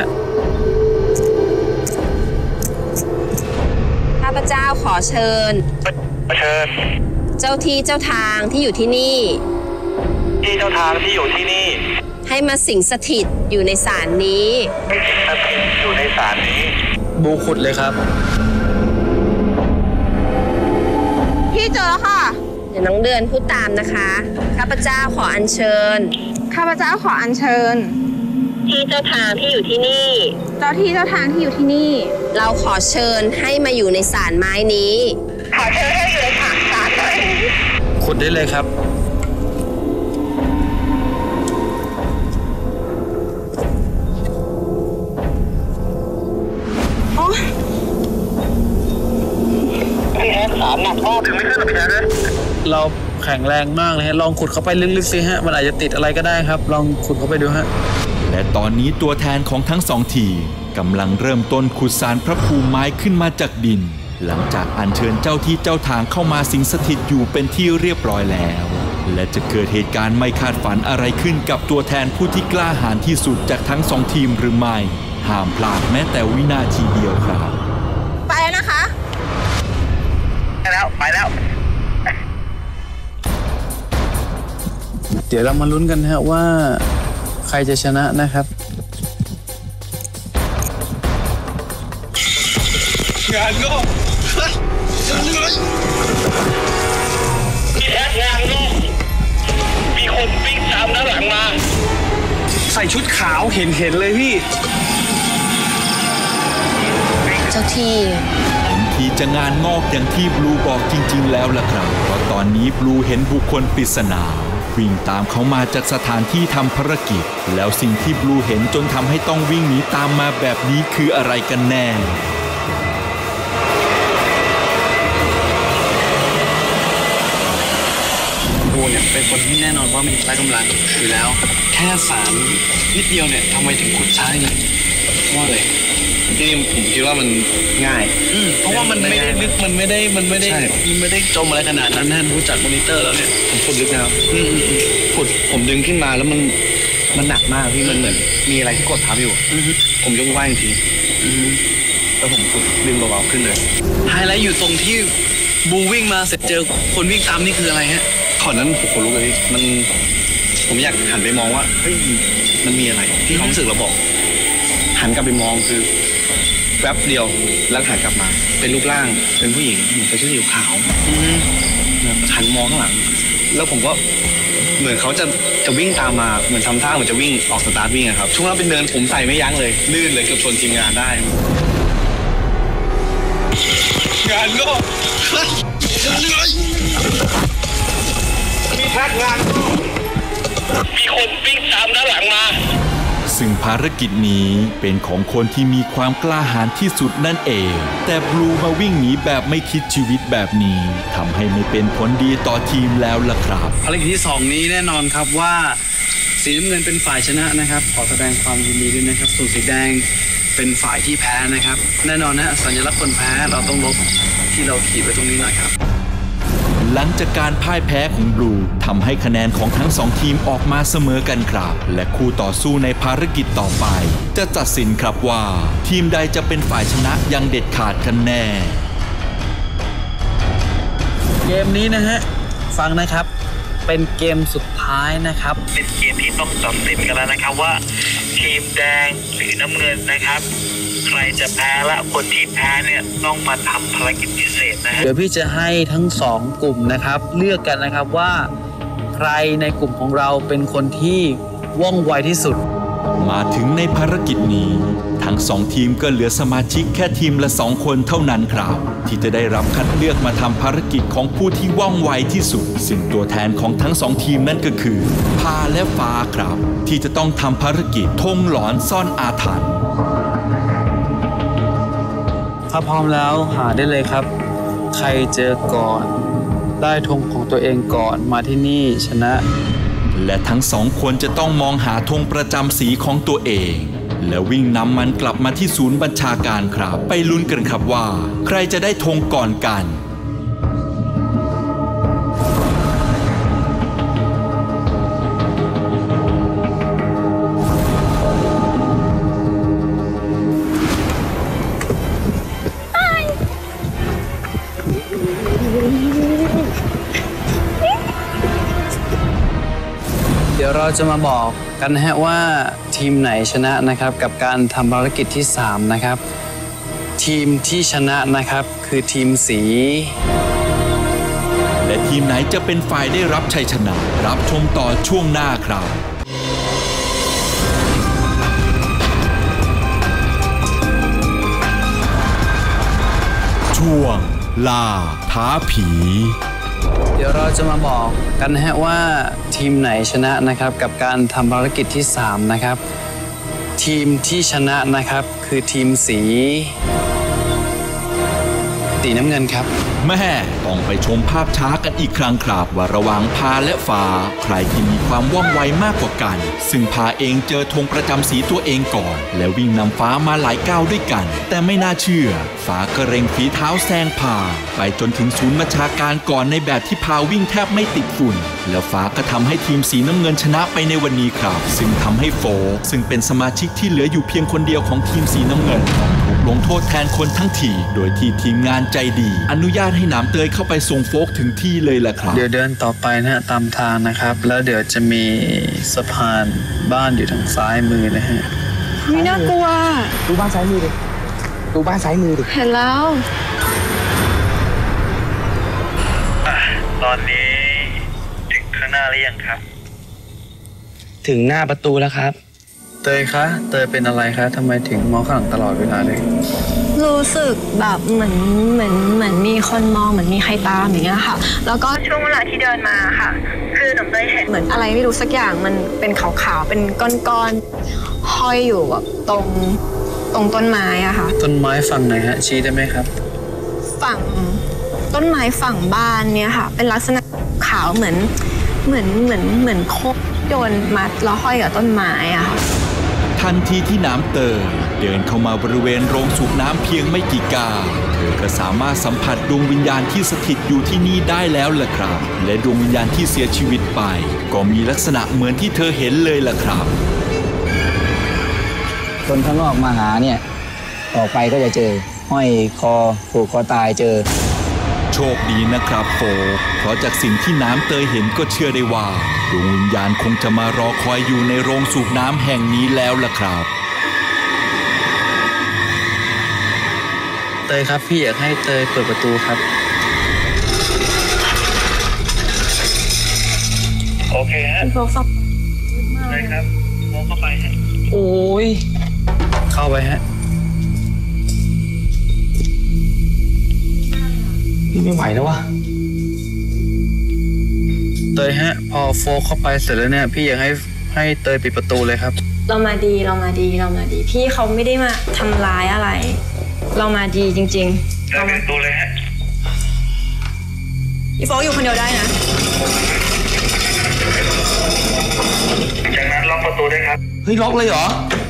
ข้าพเจ้าขอเชิญเจ้าที่เจ้าทางที่อยู่ที่นี่ที่เจ้าทางที่อยู่ที่นี่ให้มาสิงสถิตอยู่ในศาลนี้ให้สิงสถิตอยู่ในศาลนี้บูขุดเลยครับพี่เจอแล้วค่ะเดี๋ยวน้องเดือนพูดตามนะคะข้าพเจ้าขออัญเชิญข้าพเจ้าขออัญเชิญที่เจ้าทางที่อยู่ที่นี่เจ้าที่เจ้าทางที่อยู่ที่นี่เราขอเชิญให้มาอยู่ในศาลไม้นี้ขอเชิญให้อยู่ในศาลไม้ขุดได้เลยครับสารหนักมากถึงไม่ขึ้นหรอกพี่นะเราแข็งแรงมากเลยฮะลองขุดเข้าไปลึกๆสิฮะมันอาจจะติดอะไรก็ได้ครับลองขุดเข้าไปดูฮะและตอนนี้ตัวแทนของทั้ง2ทีมกำลังเริ่มต้นขุดสารพระภูมิไม้ขึ้นมาจากดินหลังจากอัญเชิญเจ้าที่เจ้าทางเข้ามาสิงสถิตอยู่เป็นที่เรียบร้อยแล้วและจะเกิดเหตุการณ์ไม่คาดฝันอะไรขึ้นกับตัวแทนผู้ที่กล้าหาญที่สุดจากทั้ง2ทีมหรือไม่ห้ามพลาดแม้แต่วินาทีเดียวครับไปแล้วนะคะไปแล้วเดี๋ยวเรามาลุ้นกันฮะว่าใครจะชนะนะครับงานงอกพี่แอ๊ดงานงอกมีคนวิ่งตามด้านหลังมาใส่ชุดขาวเห็นเลยพี่เจ้าที่ที่จะงานงอกอย่างที่บลูบอกจริงๆแล้วล่ะครับเพราะตอนนี้บลูเห็นบุคคลปริศนาวิ่งตามเขามาจากสถานที่ทำภารกิจแล้วสิ่งที่บลูเห็นจนทำให้ต้องวิ่งหนีตามมาแบบนี้คืออะไรกันแน่บลูเนี่ยเป็นคนที่แน่นอนว่ามีพละกำลังอยู่แล้วแค่สารนิดเดียวเนี่ยทำไมถึงขุดช้าอย่างนี้ว่าเลยที่ผมคิดว่ามันง่ายเพราะว่ามันไม่ได้ลึกมันไม่ได้จมอะไรขนาดนั้นนะรู้จักมอนิเตอร์แล้วเนี่ยผมขุดลึกนะครับขุดผมดึงขึ้นมาแล้วมันหนักมากพี่มันเหมือนมีอะไรที่กดทับอยู่ผมยกไหว้อีกทีแล้วผมขุดดึงเบาๆขึ้นเลยไฮไลท์อยู่ตรงที่บูวิ่งมาเสร็จเจอคนวิ่งตามนี่คืออะไรฮะตอนนั้นผมขนลุกเลยผมอยากหันไปมองว่าเฮ้ยมันมีอะไรที่ความรู้สึกเราบอกหันกลับไปมองคือแวบเดียวแล้วหันกลับมาเป็นรูปร่างเป็นผู้หญิงใส่ชุดสีขาวหันมองข้างหลังแล้วผมก็เหมือนเขาจะวิ่งตามมาเหมือนทำท่าเหมือนจะวิ่งออกสตาร์ทวิ่งครับช่วงนั้นเป็นเนินผมใส่ไม่ยั้งเลยลื่นเลยเกือบชนทีมงานได้งานก็มีแท็กงานมีคนวิ่งตามด้านหลังมาซึ่งภารกิจนี้เป็นของคนที่มีความกล้าหาญที่สุดนั่นเองแต่บลูมาวิ่งหนีแบบไม่คิดชีวิตแบบนี้ทำให้ไม่เป็นผลดีต่อทีมแล้วล่ะครับภารกิจที่2นี้แน่นอนครับว่าสีน้ำเงินเป็นฝ่ายชนะนะครับขอแสดงความยินดีด้วยนะครับส่วนสีแดงเป็นฝ่ายที่แพ้นะครับแน่นอนนะสัญลักษณ์คนแพ้เราต้องลบที่เราขีดไว้ตรงนี้หน่อยครับหลังจากการพ่ายแพ้ของบลูทำให้คะแนนของทั้ง2ทีมออกมาเสมอกันครับและคู่ต่อสู้ในภารกิจต่อไปจะตัดสินครับว่าทีมใดจะเป็นฝ่ายชนะอย่างเด็ดขาดกันแน่เกมนี้นะฮะฟังนะครับเป็นเกมสุดท้ายนะครับเป็นเกมที่ต้องตัดสินกันแล้วนะครับว่าทีมแดงหรือน้ำเงินนะครับใครจะแพ้และคนที่แพ้เนี่ยต้องมาทำภารกิจพิเศษนะฮะเดี๋ยวพี่จะให้ทั้ง2กลุ่มนะครับเลือกกันนะครับว่าใครในกลุ่มของเราเป็นคนที่ว่องไวที่สุดมาถึงในภารกิจนี้ทั้ง2ทีมก็เหลือสมาชิกแค่ทีมละ2คนเท่านั้นครับที่จะได้รับคัดเลือกมาทำภารกิจของผู้ที่ว่องไวที่สุดซึ่งตัวแทนของทั้ง2ทีมนั่นก็คือพาและฟ้าครับที่จะต้องทำภารกิจธงหลอนซ่อนอาถรรพ์ถ้าพร้อมแล้วหาได้เลยครับใครเจอก่อนได้ธงของตัวเองก่อนมาที่นี่ชนะและทั้ง2คนจะต้องมองหาธงประจำสีของตัวเองและวิ่งนำมันกลับมาที่ศูนย์บัญชาการครับไปลุ้นกันครับว่าใครจะได้ธงก่อนกันเดี๋ยวเราจะมาบอกกันนะฮะว่าทีมไหนชนะนะครับกับการทำภารกิจที่3นะครับทีมที่ชนะนะครับคือทีมสีและทีมไหนจะเป็นฝ่ายได้รับชัยชนะรับชมต่อช่วงหน้าครับช่วงล่าท้าผีเดี๋ยวเราจะมาบอกกันนะฮะว่าทีมไหนชนะนะครับกับการทำภารกิจที่3นะครับทีมที่ชนะนะครับคือทีมสีน้ำเงินครับแม่ต้องไปชมภาพช้ากันอีกครั้งครับว่าระหว่างพาและฟ้าใครที่มีความว่องไวมากกว่ากันซึ่งพาเองเจอธงประจำสีตัวเองก่อนแล้ววิ่งนำฟ้ามาหลายก้าวด้วยกันแต่ไม่น่าเชื่อฟ้าก็เร่งฝีเท้าแซงพาไปจนถึงศูนย์บัญชาการก่อนในแบบที่พาวิ่งแทบไม่ติดฝุ่นแล้วฟ้าก็ทำให้ทีมสีน้ำเงินชนะไปในวันนี้ครับซึ่งทำให้โฟกซึ่งเป็นสมาชิกที่เหลืออยู่เพียงคนเดียวของทีมสีน้ำเงินถูกลงโทษแทนคนทั้งทีโดยที่ทีมงานใจดีอนุญาตให้น้ำเตยเข้าไปส่งโฟกถึงที่เลยแหละครับเดี๋ยวเดินต่อไปนะฮะตามทางนะครับแล้วเดี๋ยวจะมีสะพานบ้านอยู่ทางซ้ายมือนะฮะไม่น่ากลัวดูบ้านซ้ายมือดิดูบ้านซ้ายมือดิเห็นแล้วตอนนี้ถึงข้างหน้าหรือยังครับถึงหน้าประตูแล้วครับเตยคะเตยเป็นอะไรคะทำไมถึงมองข้างหลังตลอดเวลาเลยรู้สึกแบบเหมือนมีคนมองเหมือนมีใครตามอย่างเงี้ยค่ะแล้วก็ช่วงเวลาที่เดินมาค่ะคือหนูได้เห็นเหมือนอะไรไม่รู้สักอย่างมันเป็นขาวๆเป็นก้อนๆห้อยอยู่แบบตรงต้นไม้อะค่ะต้นไม้ฝั่งไหนฮะชี้ได้ไหมครับฝั่งต้นไม้ฝั่งบ้านเนี่ยค่ะเป็นลักษณะขาวเหมือนโคกโยนมัดแล้วห้อยกับต้นไม้อะค่ะททันทีที่น้ำเตยเดินเข้ามาบริเวณโรงสูบน้ำเพียงไม่กี่ก้าวเธอก็สามารถสัมผัสดวงวิญญาณที่สถิตอยู่ที่นี่ได้แล้วล่ะครับและดวงวิญญาณที่เสียชีวิตไปก็มีลักษณะเหมือนที่เธอเห็นเลยล่ะครับคนข้างนอกมาหาเนี่ยออกไปก็จะเจอห้อยคอผูกคอตายเจอโชคดีนะครับโฟเพราะจากสิ่งที่น้ำเตยเห็นก็เชื่อได้ว่าดวงวิญญาณคงจะมารอคอยอยู่ในโรงสูบน้ำแห่งนี้แล้วล่ะครับเตยครับพี่อยากให้เตยเปิดประตูครับโอเคฮะโฟกเลยครับโฟกเข้าไปฮะโอ้ยเข้าไปฮะพี่ไม่ไหวแล้ววะเตยฮะพอโฟกเข้าไปเสร็จแล้วเนี่ยพี่อยากให้เตยปิดประตูเลยครับเรามาดีพี่เขาไม่ได้มาทำร้ายอะไรเรามาดีจริงๆเราปิดประตูเลยฮะพี่โฟกอยู่คนเดียวได้นะจากนั้นล็อกประตูด้วยครับเฮ้ยล็อกเลยเหรอ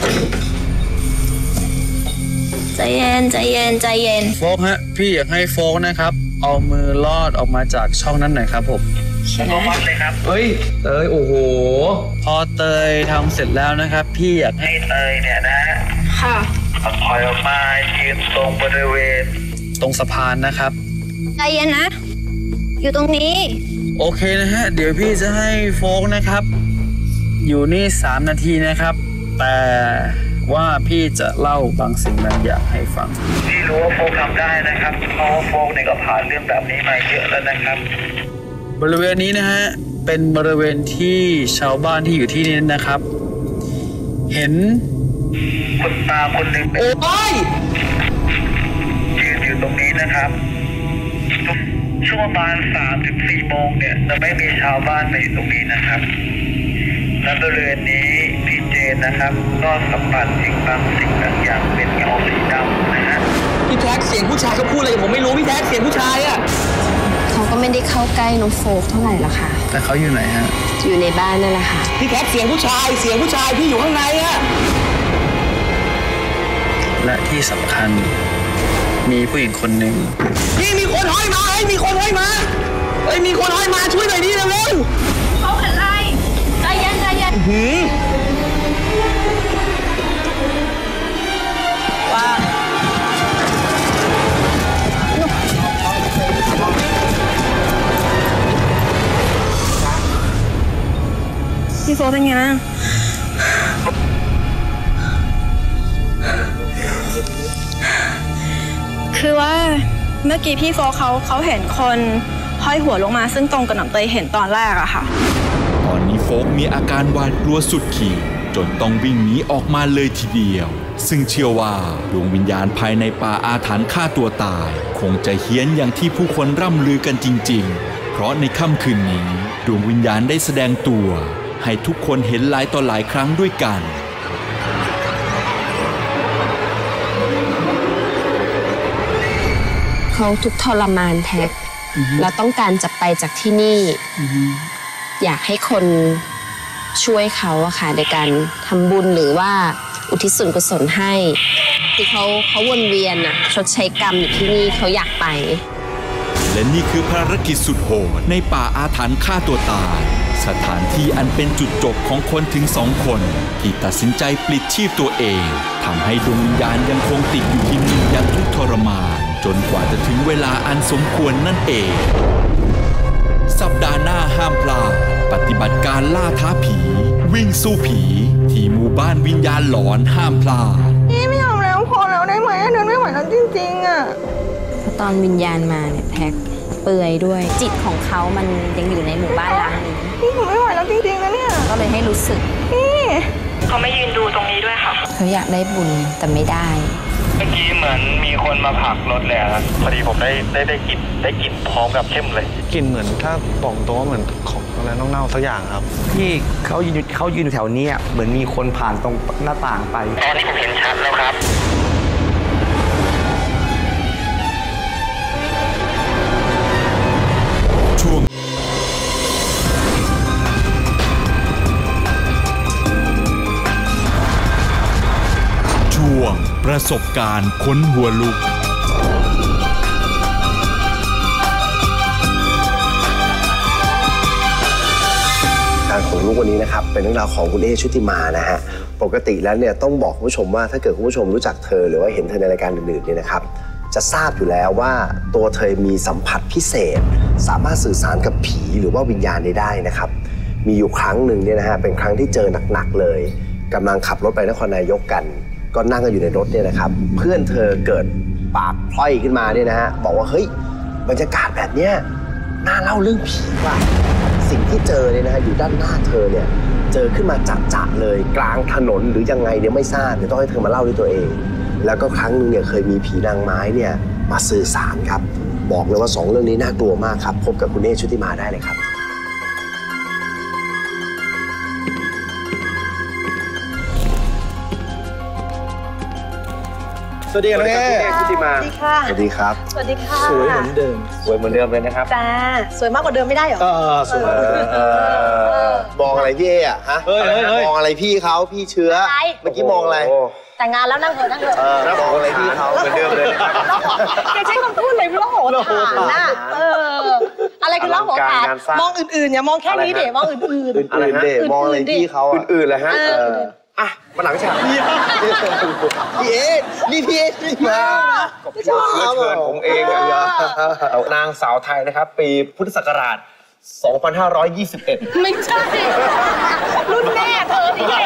ใจเย็นโฟกฮะพี่อยากให้โฟกนะครับเอามือลอดออกมาจากช่องนั้นหน่อยครับผมโฟกัสเลยครับเฮ้ยเตยโอ้โหพอเตยทำเสร็จแล้วนะครับพี่อยากให้เตยเนี่ยนะค่ะถอยออกมายืนตรงบริเวณตรงสะพานนะครับใจเย็นนะอยู่ตรงนี้โอเคนะฮะเดี๋ยวพี่จะให้โฟกนะครับอยู่นี่3 นาทีนะครับแต่ว่าพี่จะเล่าบางสิ่งบางอย่างให้ฟังพี่รู้ว่าโฟกทำได้นะครับเพราะโฟกเนี่ยก็ผ่านเรื่องแบบนี้มาเยอะแล้วนะครับบริเวณนี้นะฮะเป็นบริเวณที่ชาวบ้านที่อยู่ที่นี่นะครับเห็นคุณตาคนหนึ่งโอ้ยยืนอยู่ตรงนี้นะครับช่วงประมาณ3-4 โมงเนี่ยจะไม่มีชาวบ้านมาอยู่ตรงนี้นะครับและบริเวณนี้พี่เจนนะครับก็สัมผัสสิ่งบางอย่างเป็นเงาสีดำนะฮะพี่แท็กเสียงผู้ชายเขาพูดอะไรผมไม่รู้พี่แท็กเสียงผู้ชายอ่ะเขาก็ไม่ได้เข้าใกล้น้องโฟกเท่าไหร่หรอกค่ะแต่เขาอยู่ไหนฮะอยู่ในบ้านนั่นแหละค่ะพี่แท็กเสียงผู้ชายพี่อยู่ข้างในอะและที่สำคัญมีผู้หญิงคนหนึ่งพี่มีคนห้อยมามีคนห้อยมาช่วยหน่อยดิเร็วเขาเป็นไรใจเย็นว่าพี่โฟเป็นไงบ้างคือว่าเมื่อกี้พี่โฟเขาเห็นคนห้อยหัวลงมาซึ่งตรงกับน้ำเตยเห็นตอนแรกอะค่ะตอนนี้โฟกมีอาการหวาดกลัวสุดขีดจนต้องวิ่งหนีออกมาเลยทีเดียวซึ่งเชื่อว่าดวงวิญญาณภายในป่าอาถรรพ์ฆ่าตัวตายคงจะเฮี้ยนอย่างที่ผู้คนร่ำลือกันจริงๆเพราะในค่ำคืนนี้ดวงวิญญาณได้แสดงตัวให้ทุกคนเห็นหลายต่อหลายครั้งด้วยกันเขาทุกทรมานแท็กแล้วต้องการจะไปจากที่นี่อยากให้คนช่วยเขาอะค่ะในการทำบุญหรือว่าอุทิศส่วนกุศลให้ที่เขาวนเวียนอะชดใช้กรรมอยู่ที่นี่เขาอยากไปและนี่คือภารกิจสุดโหดในป่าอาถรรพ์ฆ่าตัวตายสถานที่อันเป็นจุดจบของคนถึง2 คนที่ตัดสินใจปลิดชีพตัวเองทำให้ดวงวิญญาณยังคงติดอยู่ที่นี่อย่างทุกข์ทรมานจนกว่าจะถึงเวลาอันสมควรนั่นเองสัปดาห์หน้าห้ามพลาดปฏิบัติการล่าท้าผีวิ่งสู้ผีที่หมู่บ้านวิญญาณหลอนห้ามพลาดนี่ไม่ยอมแล้วพอแล้วได้ไหมเดินไม่ไหวแล้วจริงๆอะตอนวิญญาณมาเนี่ยแท็กเปื่อยด้วยจิตของเขามันยังอยู่ในหมู่บ้านร้างนี้นี่หนูไม่ไหวแล้วจริงๆนะเนี่ยก็เลยให้รู้สึกนี่เขาไม่ยืนดูตรงนี้ด้วยค่ะเขาอยากได้บุญแต่ไม่ได้เมื่อกี้เหมือนมีคนมาผลักรถเลยครับพอดีผมได้กลิ่นพร้อมกับเข้มเลยกลิ่นเหมือนถ้าบอกตัวเหมือนของอะไรเน่าๆสักอย่างครับพี่เขายืนแถวนี้เหมือนมีคนผ่านตรงหน้าต่างไปตอนนี้ผมเห็นชัดแล้วครับช่วงประสบการณ์ค้นหัวลุกการของลูกวันนี้นะครับเป็นเรื่องราวของคุณเอชุติมานะฮะปกติแล้วเนี่ยต้องบอกคุณผู้ชมว่าถ้าเกิดคุณผู้ชมรู้จักเธอหรือว่าเห็นเธอในรายการอื่นๆเนี่ยนะครับจะทราบอยู่แล้วว่าตัวเธอมีสัมผัสพิเศษสามารถสื่อสารกับผีหรือว่าวิญญาณได้นะครับมีอยู่ครั้งหนึ่งเนี่ยนะฮะเป็นครั้งที่เจอหนักๆเลยกำลังขับรถไปนครนายกกันก็นั่งกันอยู่ในรถเนี่ยนะครับเพื่อนเธอเกิดปากพล่อยขึ้นมาเนี่ยนะฮะบอกว่าเฮ้ยบรรยากาศแบบเนี้ยน่าเล่าเรื่องผีว่ะสิ่งที่เจอเนี่ยนะฮะอยู่ด้านหน้าเธอเนี่ยเจอขึ้นมาจะๆเลยกลางถนนหรือยังไงเนี่ยไม่ทราบเดี๋ยวต้องให้เธอมาเล่าด้วยตัวเองแล้วก็ครั้งนึงเนี่ยเคยมีผีนางไม้เนี่ยมาสื่อสารครับบอกเลยว่า2เรื่องนี้น่ากลัวมากครับพบกับคุณเอชุติมาได้เลยครับสวัสดีครับคุณเอชุติมาสวัสดีค่ะสวัสดีครับสวัสดีค่ะสวยเหมือนเดิมสวยเหมือนเดิมเลยนะครับจ้าสวยมากกว่าเดิมไม่ได้เหรอสวยมองอะไรพี่เออะฮะมองอะไรพี่เขาพี่เชื้อเมื่อกี้มองอะไรแต่งงานแล้วนั่งเถอะแล้วมองอะไรพี่เขาเหมือนเดิมเลยแกใช้คำพูดเลยว่าโหดฐานนะอะไรคือเล่าโหดฐานมองอื่นๆอย่ามองแค่นี้เดี๋ยวมองอื่นๆอะไรเด็มองอะไรพี่เขาอื่นๆเลยฮะอ่ะมาหลังฉากพี่เอนี่พี่เอนี่มาเชิญผมเองนางสาวไทยนะครับปีพุทธศักราช 2521 ไม่ใช่รุ่นแม่เธอที่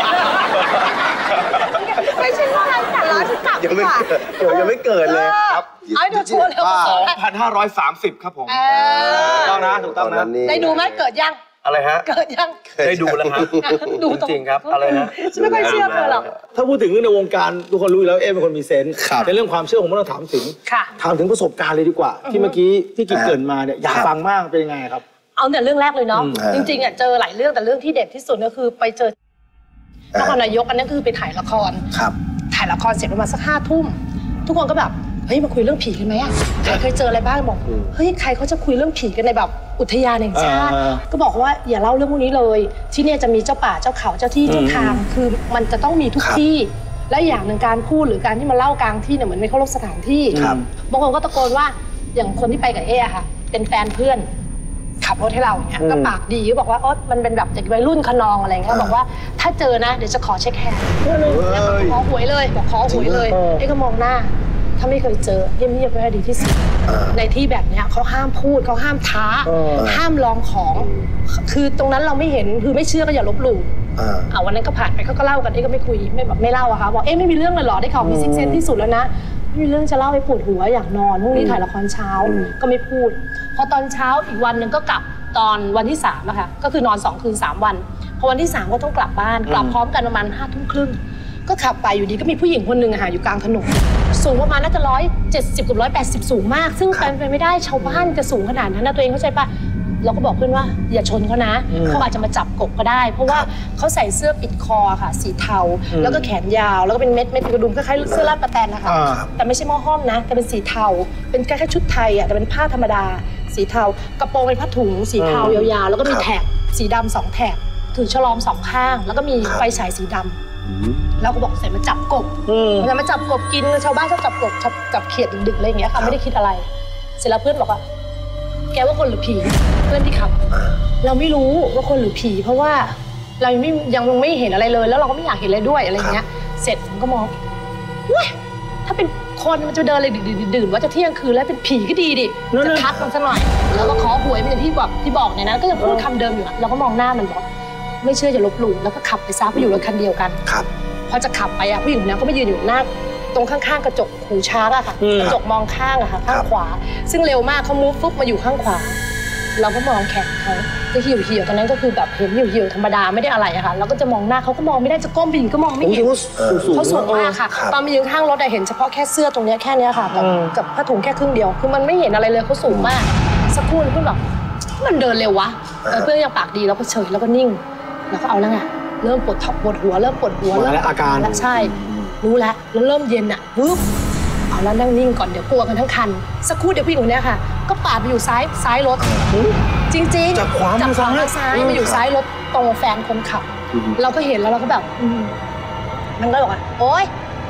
ไม่ใช่ว่าอะไรแต่ละที่กลับยังไม่เกิดเลยครับเอาเดี๋ยวชวนเรา2530 ครับผมถูกต้องนะได้ดูไหมเกิดยังอะไรฮะเกิดยังได้ดูแล้วครับดูจริงครับอะไรฮะฉันไม่ค่อยเชื่อเธอหรอกถ้าพูดถึงเรื่องในวงการทุกคนรู้แล้วเป็นคนมีเซนส์ในเรื่องความเชื่อผมไม่ต้องถามถึงประสบการณ์เลยดีกว่าที่เมื่อกี้ที่กิ๊กเกิดมาเนี่ยอยากฟังมากเป็นยังไงครับเอาแต่เรื่องแรกเลยเนาะจริงๆอ่ะเจอหลายเรื่องแต่เรื่องที่เด็ดที่สุดก็คือไปเจอนครนายกอันนั้นคือไปถ่ายละครถ่ายละครเสร็จประมาณสัก5 ทุ่มทุกคนก็แบบเฮ้ยมาคุยเรื่องผีกันไหมอ่ะใครเคยเจออะไรบ้างบอกเฮ้ยใครเขาจะคุยเรื่องผีกันในแบบอุทยานแห่งชาติก็บอกว่าอย่าเล่าเรื่องพวกนี้เลยที่เนี่ยจะมีเจ้าป่าเจ้าเขาเจ้าที่เจ้าทางคือมันจะต้องมีทุกที่และอย่างหนึ่งการพูดหรือการที่มาเล่ากลางที่เนี่ยเหมือนไม่เคารพสถานที่บางคนก็ตะโกนว่าอย่างคนที่ไปกับเอะค่ะเป็นแฟนเพื่อนขับรถให้เราเนี่ยก็ปากดีก็บอกว่ามันเป็นแบบเด็กวัยรุ่นขนองอะไรเงี้ยบอกว่าถ้าเจอนะเดี๋ยวจะขอเช็คแฮนด์ขอหวยเลยบอกขอหวยเลยเอ๊ก็มองหน้าถ้าไม่เคยเจอเงียบๆไว้ให้ดีที่สุดในที่แบบเนี้ยเขาห้ามพูดเขาห้ามท้าห้ามลองของคือตรงนั้นเราไม่เห็นคือไม่เชื่อก็อย่าลบหลู่วันนั้นก็ผ่านไปเขาก็เล่ากันเอ๊ก็ไม่คุยไม่เล่าอะค่ะบอกเอ๊ไม่มีเรื่องเลยหรอได้ข่าวมีซิกเซนที่สุดแล้วนะไม่มีเรื่องจะเล่าให้ปวดหัวอยากนอนพรุ่งนี้ถ่ายละครเช้าก็ไม่พูดพอตอนเช้าอีกวันนึงก็กลับตอนวันที่3อะค่ะก็คือนอน2 คืน 3 วันพอวันที่3ก็ต้องกลับบ้านกลับพร้อมกันประมาณ5 ทุ่มครึ่งก็ขับไปอยู่ดีก็มีผู้หญิงคนหนึ่งอยู่กลางถนนสูงประมาณน่าจะ170 กับ 180สูงมากซึ่งเป็นไปไม่ได้ชาวบ้านจะสูงขนาดนั้นนะตัวเองเข้าใจปะเราก็บอกเพื่อนว่าอย่าชนเขานะเขาอาจจะมาจับกบก็ได้เพราะว่าเขาใส่เสื้อปิดคอค่ะสีเทาแล้วก็แขนยาวแล้วก็เป็นเม็ดกระดุมคล้ายๆเสื้อลาดประแตนนะคะแต่ไม่ใช่หม้อห้อมนะแต่เป็นสีเทาเป็นแค่ชุดไทยแต่เป็นผ้าธรรมดาสีเทากระโปรงเป็นผ้าถุงสีเทายาวๆแล้วก็มีแถบสีดำ2 แถบถือฉลอม2 ข้างแล้วก็มีไฟฉายสีดำเราก็บอกใส่มาจับกบมันจะมาจับกบกินชาวบ้านชอบจับกบจับเขียดดึกๆอะไรอย่างเงี้ยค่ะไม่ได้คิดอะไรเสร็จแล้วเพื่อนบอกว่าแกว่าคนหรือผีเพื่อนที่ขับเราไม่รู้ว่าคนหรือผีเพราะว่าเรายังไม่เห็นอะไรเลยแล้วเราก็ไม่อยากเห็นอะไรด้วยอะไรอย่างเงี้ยเสร็จผมก็มองว้ยถ้าเป็นคนมันจะเดินอะไรดื่นว่าจะเที่ยงคืนแล้วเป็นผีก็ดีดิจะทักมันซะหน่อยแล้วก็ขอหวยมันอย่างที่บอกในนั้นก็จะพูดคำเดิมอยู่เราก็มองหน้ามันบอกไม่เชื่ออย่าลบหลู่แล้วก็ขับไปซะไปอยู่รถคันเดียวกันพอจะขับไปผู้หญิงคนนั้นก็มายืนอยู่หน้าตรงข้างๆกระจกหูช้างอะค่ะกระจกมองข้างอะค่ะข้างขวาซึ่งเร็วมากเขามูฟฟุบมาอยู่ข้างขวาเราก็มองแขนเขาจะเหี่ยวตอนนั้นก็คือแบบเห็นเหี่ยวธรรมดาไม่ได้อะไรอะค่ะเราก็จะมองหน้าเขาก็มองไม่ได้จะก้มไปก็มองไม่เห็นเขาสูงมากค่ะตอนมายืนข้างรถเห็นเฉพาะแค่เสื้อตรงนี้แค่นี้ค่ะกับผ้าถุงแค่ครึ่งเดียวคือมันไม่เห็นอะไรเลยเขาสูงมากสักครู่เพื่อนแบบมันเดินเร็ววะเพื่อนยังปากดีแล้วก็เฉยแล้วก็นิ่งแล้วก็เอาแล้วไงเริ่มปวดหัวเริ่มปวดหัวแล้วอาการใช่รู้แล้วเริ่มเย็นอะปุ๊บเอาแล้วนั่งนิ่งก่อนเดี๋ยวกลัวกันทั้งคันสักครู่เดี๋ยวผู้หญิงคนนี้ค่ะก็ปาดไปอยู่ซ้ายรถจริงๆจากขวามาซ้ายมาอยู่ซ้ายรถตรงแฟนคนขับเราก็เห็นแล้วเราก็แบบมันก็บอกว่าโอ๊ย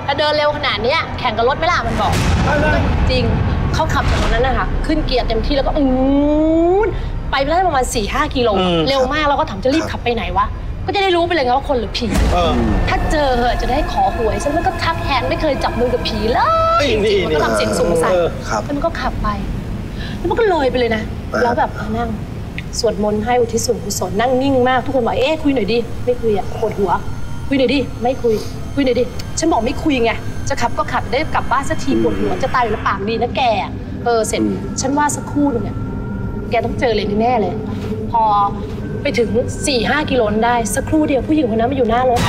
ถ้าเดินเร็วขนาดนี้แข่งกับรถไม่ล่ะมันบอกจริงเขาขับจากตรงนั้นนะคะขึ้นเกียร์เต็มที่แล้วก็ไปได้ประมาณ 4-5 กิโลเร็วมากแล้วก็ถามจะรีบขับไปไหนวะก็จะได้รู้ไปเลยไงว่าคนหรือผีถ้าเจอเหอะจะได้ขอหวยฉันมันก็ทักแฮนไม่เคยจับมือกับผีเลยมันก็ทำเสียงสูงใส่แล้วมันก็ขับไปแล้วมันก็เลยไปเลยนะแล้วแบบนั่งสวดมนต์ให้อุทิศส่วนกุศลนั่งนิ่งมากทุกคนบอกคุยหน่อยดิไม่คุยอ่ะปวดหัวคุยหน่อยดิไม่คุยหน่อยดิฉันบอกไม่คุยไงจะขับก็ขับได้กลับบ้านสักทีปวดหัวจะตายอยู่แล้วปากดีนะแกเสร็จฉันว่าสักครู่นึงเนี่ยแกต้องเจอเลยแน่เลยพอไปถึง 4-5 กิโลได้สักครู่เดียวผู้หญิงคนนั้นมาอยู่หน้ารถ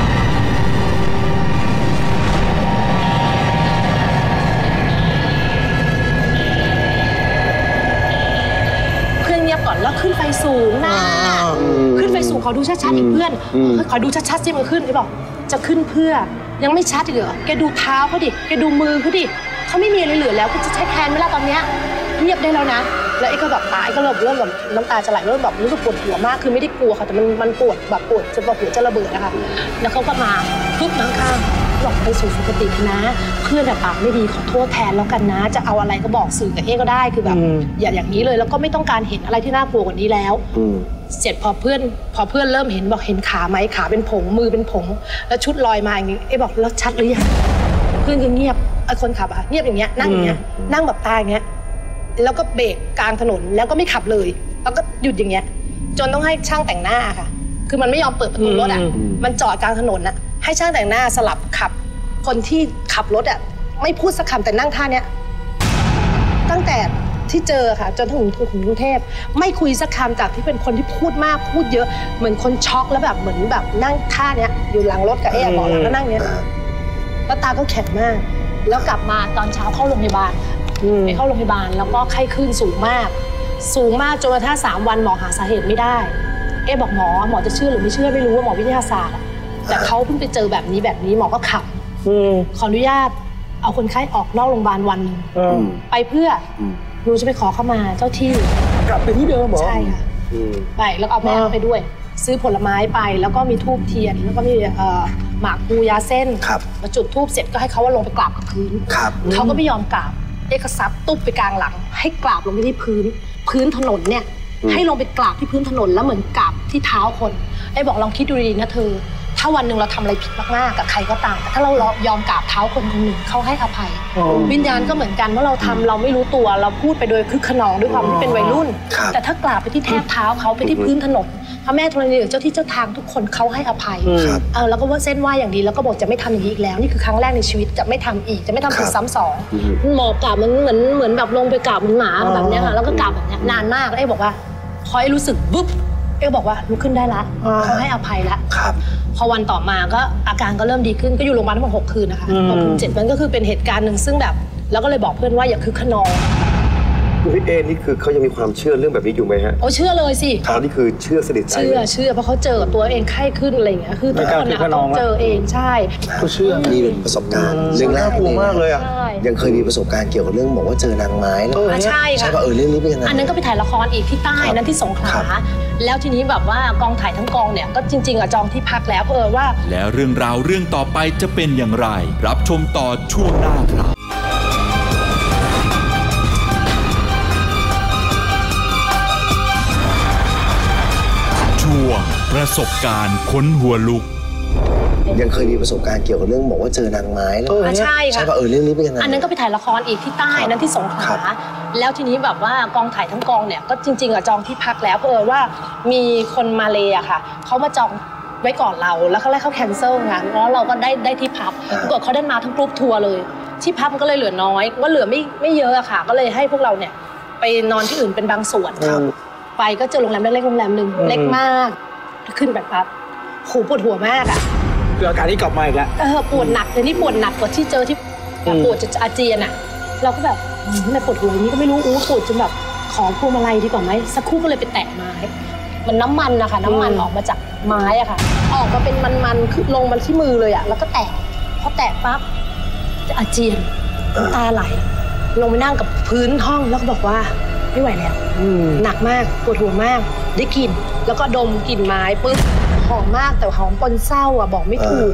เพื่อนเงียบก่อนแล้วขึ้นไฟสูงนะขึ้นไฟสูงขอดูชัดๆอีกเพื่อนขอดูชัดๆสิมันขึ้นไอ้บอกจะขึ้นเพื่อยังไม่ชัดเหรอแกดูเท้าเขาดิแกดูมือเขาดิเขาไม่มีอะไรเหลือแล้วก็จะใช้แคนไม่ล่ะตอนเนี้ยเงียบได้แล้วนะแล้วไอ้ก็แบบตายก็เริ่มแบบน้ำตาจะไหลเริ่มแบบรู้สึกปวดหัวมากคือไม่ได้กลัวค่ะแต่มันปวดแบบปวดจนหัวจะระเบิดนะคะแล้วเขาก็มาปึ๊บข้างๆบอกไปสู่สุคตินะเพื่อนปากไม่ดีขอโทษแทนแล้วกันนะจะเอาอะไรก็บอกสื่อกับก็ได้คือแบบอย่างนี้เลยแล้วก็ไม่ต้องการเห็นอะไรที่น่ากลัวกว่านี้แล้วเสร็จพอเพื่อนเริ่มเห็นบอกเห็นขาไหมขาเป็นผงมือเป็นผงแล้วชุดลอยมาอย่างนี้บอกแล้วชัดหรือยังเพื่อนก็เงียบไอ้คนขับเงียบอย่างเงี้ยนั่งอย่างเงี้ยนั่งแบบตาอย่างเงี้ยแล้วก็เบรกกลางถนนแล้วก็ไม่ขับเลยแล้วก็หยุดอย่างเงี้ยจนต้องให้ช่างแต่งหน้าค่ะคือมันไม่ยอมเปิดประตูรถมันจอดกลางถนนให้ช่างแต่งหน้าสลับขับคนที่ขับรถไม่พูดสักคำแต่นั่งท่าเนี้ยตั้งแต่ที่เจอค่ะจนถึงกรุงเทพไม่คุยสักคำจากที่เป็นคนที่พูดมากพูดเยอะเหมือนคนช็อกแล้วแบบเหมือนแบบนั่งท่าเนี้ยอยู่หลังรถกับบอกหลังแล้วนั่งเนี้ยแล้วตาก็แข็งมากแล้วกลับมาตอนเช้าเข้าโรงพยาบาลไปเข้าโรงพยาบาลแล้วก็ไข้ขึ้นสูงมากจนกระทั่ง3 วันหมอหาสาเหตุไม่ได้บอกหมอจะเชื่อหรือไม่เชื่อไม่รู้ว่าหมอวิทยาศาสตร์แต่เขาเพิ่งไปเจอแบบนี้หมอก็ขับขออนุญาตเอาคนไข้ออกนอกโรงพยาบาลวันนึงไปเพื่อหนูจะไปขอเข้ามาเจ้าที่กลับไปที่เดิมเหรอใช่ค่ะไปแล้วเอาแม่ไปด้วยซื้อผลไม้ไปแล้วก็มีธูปเทียนแล้วก็มีหมากพลูยาเส้นมาจุดธูปเสร็จก็ให้เขาลงไปกราบกับพื้นเขาก็ไม่ยอมกราบก็ซับตุ๊บไปกลางหลังให้กราบลงไปที่พื้นถนนเนี่ยให้ลงไปกราบที่พื้นถนนแล้วเหมือนกราบที่เท้าคนบอกลองคิดดูดีๆนะเธอถ้าวันหนึ่งเราทำอะไรผิดมากๆกับใครก็ตามแต่ถ้าเรายอมกราบเท้าคนคนหนึ่งเขาให้อภัยวิญญาณก็เหมือนกันว่าเราทำเราไม่รู้ตัวเราพูดไปโดยคึกขนองด้วยความที่เป็นวัยรุ่นแต่ถ้ากราบไปที่แทบเท้าเขาไปที่พื้นถนนพระแม่ธรณีหรือเจ้าที่เจ้าทางทุกคนเขาให้อภัยแล้วก็ว่าเส้นว่าอย่างดีแล้วก็บอกจะไม่ทำอย่างนี้อีกแล้วนี่คือครั้งแรกในชีวิตจะไม่ทำอีกจะไม่ทำผิดซ้ำสองหมอกราบมันเหมือนแบบลงไปกราบเหมือนหมาแบบนี้ค่ะแล้วก็กราบแบบนี้นานมากแล้วบอกว่าพอรู้สึกบุ๊บบอกว่าลุกขึ้นได้ละเขาให้อภัยละพอวันต่อมาก็อาการก็เริ่มดีขึ้นก็อยู่โรงพยาบาลทั้งหมด6 คืนนะคะ6 คืน 7 วันก็คือเป็นเหตุการณ์หนึ่งซึ่งแบบแล้วก็เลยบอกเพื่อนว่าอย่าคึกขนองพี่นี่คือเขายังมีความเชื่อเรื่องแบบนี้อยู่ไหมฮะเชื่อเลยสิเขานี่คือเชื่อสนิทใจเชื่อเพราะเขาเจอตัวเองไข้ขึ้นอะไรอย่างเงี้ยคือทุกคนนะต้องเจอเองใช่เขาเชื่อนี่เป็นประสบการณ์เรื่องแรกมากเลยยังเคยมีประสบการณ์เกี่ยวกับเรื่องบอกว่าเจอนางไม้ใช่ค่ะเรื่องนี้เป็นยังไงอันนั้นก็ไปถ่ายละครอีกที่ใต้นั้นที่สงขลาแล้วทีนี้แบบว่ากองถ่ายทั้งกองเนี่ยก็จริงๆจองที่พักแล้วว่าแล้วเรื่องราวเรื่องต่อไปจะเป็นอย่างไรรับชมต่อช่วงหน้าครับช่วงประสบการณ์ค้นหัวลุกยังเคยมีประสบการณ์เกี่ยวกับเรื่องบอกว่าเจอนางไม้ใช่ค่ะเรื่องนี้เป็นยังไงอันนั้นก็ไปถ่ายละครอีกที่ใต้นั้นที่สงขลาแล้วทีนี้แบบว่ากองถ่ายทั้งกองเนี่ยก็จริงๆจองที่พักแล้วว่ามีคนมาเลย์ค่ะเขามาจองไว้ก่อนเราแล้วเขาไล่เขาแคนเซิลงานแล้วเราก็ได้ที่พักปรากฏเขาได้มาทั้งกรุ๊ปทัวร์เลยที่พักมันก็เลยเหลือน้อยว่าเหลือไม่เยอะค่ะก็เลยให้พวกเราเนี่ยไปนอนที่อื่นเป็นบางส่วนไปก็เจอโรงแรมเล็กๆโรงแรมหนึ่งเล็กมากขึ้นแบบปั๊บปวดหัวมากคืออาการนี้กลับมาอีกแล้วปวดหนักแต่นี่ปวดหนักกว่าที่เจอที่ปวดจะอาเจียนเราก็แบบทำไมปวดหัวนี้ก็ไม่รู้ปวดจนแบบขอพวงมาลัยดีกว่าไหมสักครู่ก็เลยไปแตะไม้มันน้ำมันนะคะน้ำมันออกมาจากไม้ค่ะออกมาเป็นมันๆคือลงมันที่มือเลยแล้วก็แตะพอแตะปั๊บจะอาเจียนน้ำตาไหลลงไปนั่งกับพื้นห้องแล้วก็บอกว่าไม่ไหวแล้วหนักมากปวดหัวมากได้กลิ่นแล้วก็ดมกลิ่นไม้ปึ๊บหอมมากแต่หอมปนเศร้าบอกไม่ถูก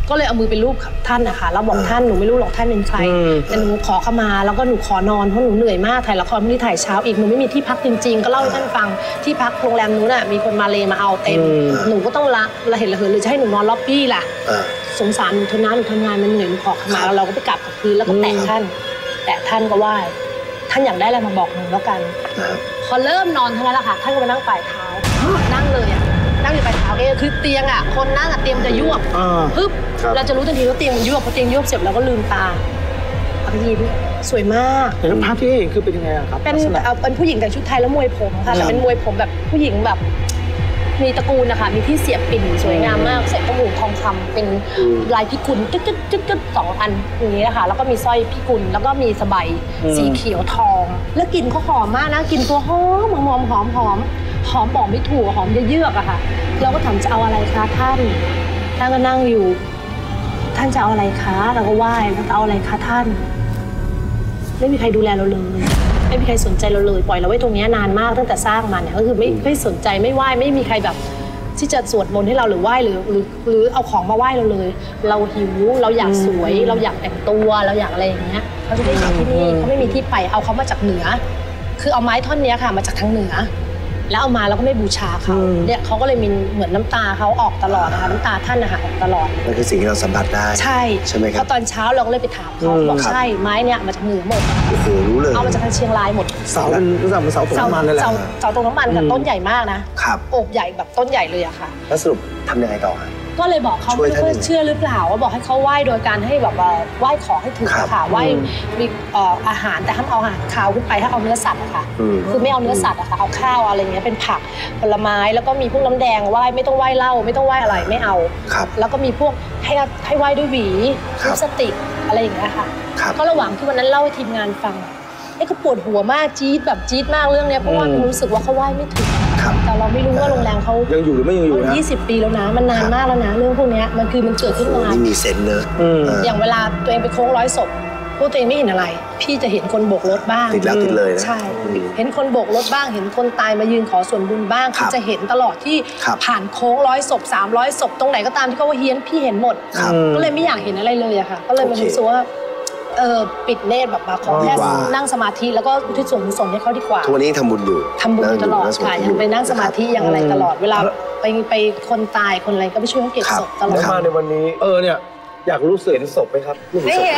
ก็เลยเอามือไปรูปท่านนะคะแล้วบอกท่านหนูไม่รู้หรอกท่านเป็นใครแต่หนูขอเข้ามาแล้วก็หนูขอนอนเพราะหนูเหนื่อยมากถ่ายละครพรุ่งนี้ถ่ายเช้าอีกหนูไม่มีที่พักจริงๆก็เล่าให้ท่านฟังที่พักโรงแรมนู้นน่ะมีคนมาเลมาเอาเต็มหนูก็ต้องละเห็นละเหยหรือจะให้หนูนอนล็อบบี้ล่ะสงสารหนูเถอะนะหนูทำงานมันเหนื่อยหนูขอเข้ามาแล้วเราก็ไปกลับกับพื้นแล้วก็แตะท่านก็ไหว้ท่านอยากได้อะไรมาบอกหนูแล้วกันพอเริ่มนอนเท่านั้นแหละค่ะท่านก็มานั่งปลายเท้านั่งเลยอ่ะนั่งอยู่ปลายเท้าคือเตียงอ่ะคนนั่งอ่ะเตียงจะยวบปึ๊บเราจะรู้ทันทีว่าเตียงมันยวบพอเตียงยวบเสร็จเราก็ลืมตาพี่ยิ้มสวยมากแล้วภาพที่เห็นคือเป็นยังไงครับเป็นผู้หญิงแต่งชุดไทยแล้วมวยผมค่ะแต่เป็นมวยผมแบบผู้หญิงแบบมีตระกูลนะคะมีที่เสียบปิ่นสวยงามมากใส่ต้มหูทองคำเป็นลายพิกุลจึ๊ด2 อันอย่างนี้นะคะแล้วก็มีสร้อยพิกุลแล้วก็มีสบายสีเขียวทองแล้วกลิ่นเขาหอมมากนะกลิ่นตัวหอมบอกไม่ถูกหอมเยือกอะค่ะเราก็ถามจะเอาอะไรคะท่านก็นั่งอยู่ท่านจะเอาอะไรคะเราก็ไหว้แล้วจะเอาอะไรคะท่านไม่มีใครดูแลเราเลยไม่มีใครสนใจเราเลยปล่อยเราไว้ตรงนี้นานมากตั้งแต่สร้างมันเนี่ยก็คือไม่สนใจไม่ไหว้ไม่มีใครแบบที่จะสวดมนต์ให้เราหรือไหว้หรือเอาของมาไหว้เราเลยเราหิวเราอยากสวยเราอยากแต่งตัวเราอยากอะไรอย่างเงี้ยเขาจะได้มาที่นี่เขาไม่มีที่ไปเอาเขามาจากเหนือคือเอาไม้ท่อนนี้ค่ะมาจากทางเหนือแล้วเอามาแล้วก็ไม่บูชาเขาเนี่ยเขาก็เลยมีเหมือนน้ำตาเขาออกตลอดนะคะน้ำตาท่านนะคะออกตลอดนั่นคือสิ่งที่เราสัมผัสได้ใช่ไหมครับพอตอนเช้าเราก็เลยไปถามเขาบอกใช่ไม้เนี่ยมาจากเหนือหมดโอ้โหรู้เลยเอามาจากทางเชียงรายหมดเสาเป็นเสาตรงน้ำมันนั่นแหละเสาตรงน้ำมันค่ะต้นใหญ่มากนะครับโอบใหญ่แบบต้นใหญ่เลยอะค่ะแล้วสรุปทำยังไงต่อก็เลยบอกเขาว่าเชื่อหรือเปล่าว่าบอกให้เขาไหว้โดยการให้แบบว่าไหว้ของให้ถึงค่ะไหว้มีอาหารแต่ห้ามเอาอาหารคาวขึ้นไปถ้าเอาเนื้อสัตว์อะค่ะคือไม่เอาเนื้อสัตว์อะค่ะเอาข้าวอะไรเงี้ยเป็นผักผลไม้แล้วก็มีพวกน้ำแดงไหว้ไม่ต้องไหว้เหล้าไม่ต้องไหว้อะไรไม่เอาแล้วก็มีพวกให้ไหว้ด้วยหวีลิปสติกอะไรอย่างเงี้ยค่ะก็ระหว่างที่วันนั้นเล่าให้ทีมงานฟังก็ปวดหัวมากจี๊ดมากเรื่องนี้เพราะว่ารู้สึกว่าเขาไหว้ไม่ถึงแต่เราไม่รู้ว่าโรงแรมเขายังอยู่หรือไม่ยังอยู่นะ 20 ปีแล้วนะมันนานมากแล้วนะเรื่องพวกนี้มันคือมันเกิดขึ้นมาไม่มีเซนเนอร์อย่างเวลาตัวเองไปโค้ง100 ศพพวกตัวเองไม่เห็นอะไรพี่จะเห็นคนโบกรถบ้างติดแล้วติดเลยนะใช่เห็นคนโบกรถบ้างเห็นคนตายมายืนขอส่วนบุญบ้างคือจะเห็นตลอดที่ผ่านโค้ง100 ศพ300 ศพตรงไหนก็ตามที่เขาว่าเฮี้ยนพี่เห็นหมดก็เลยไม่อยากเห็นอะไรเลยอะค่ะก็เลยมันรู้สึกว่าปิดเนตรแบบขอแค่นั่งสมาธิแล้วก็อุทิศส่วนกุศลให้เขาดีกว่าทุกวันนี้ทำบุญอยู่ทำบุญตลอดค่ะยังไปนั่งสมาธิยังอะไรตลอดเวลาไปคนตายคนอะไรก็ไปช่วยเขาเก็บศพตลอดมาในวันนี้เนี่ยอยากรู้เห็นศพไหมครับไม่เห็น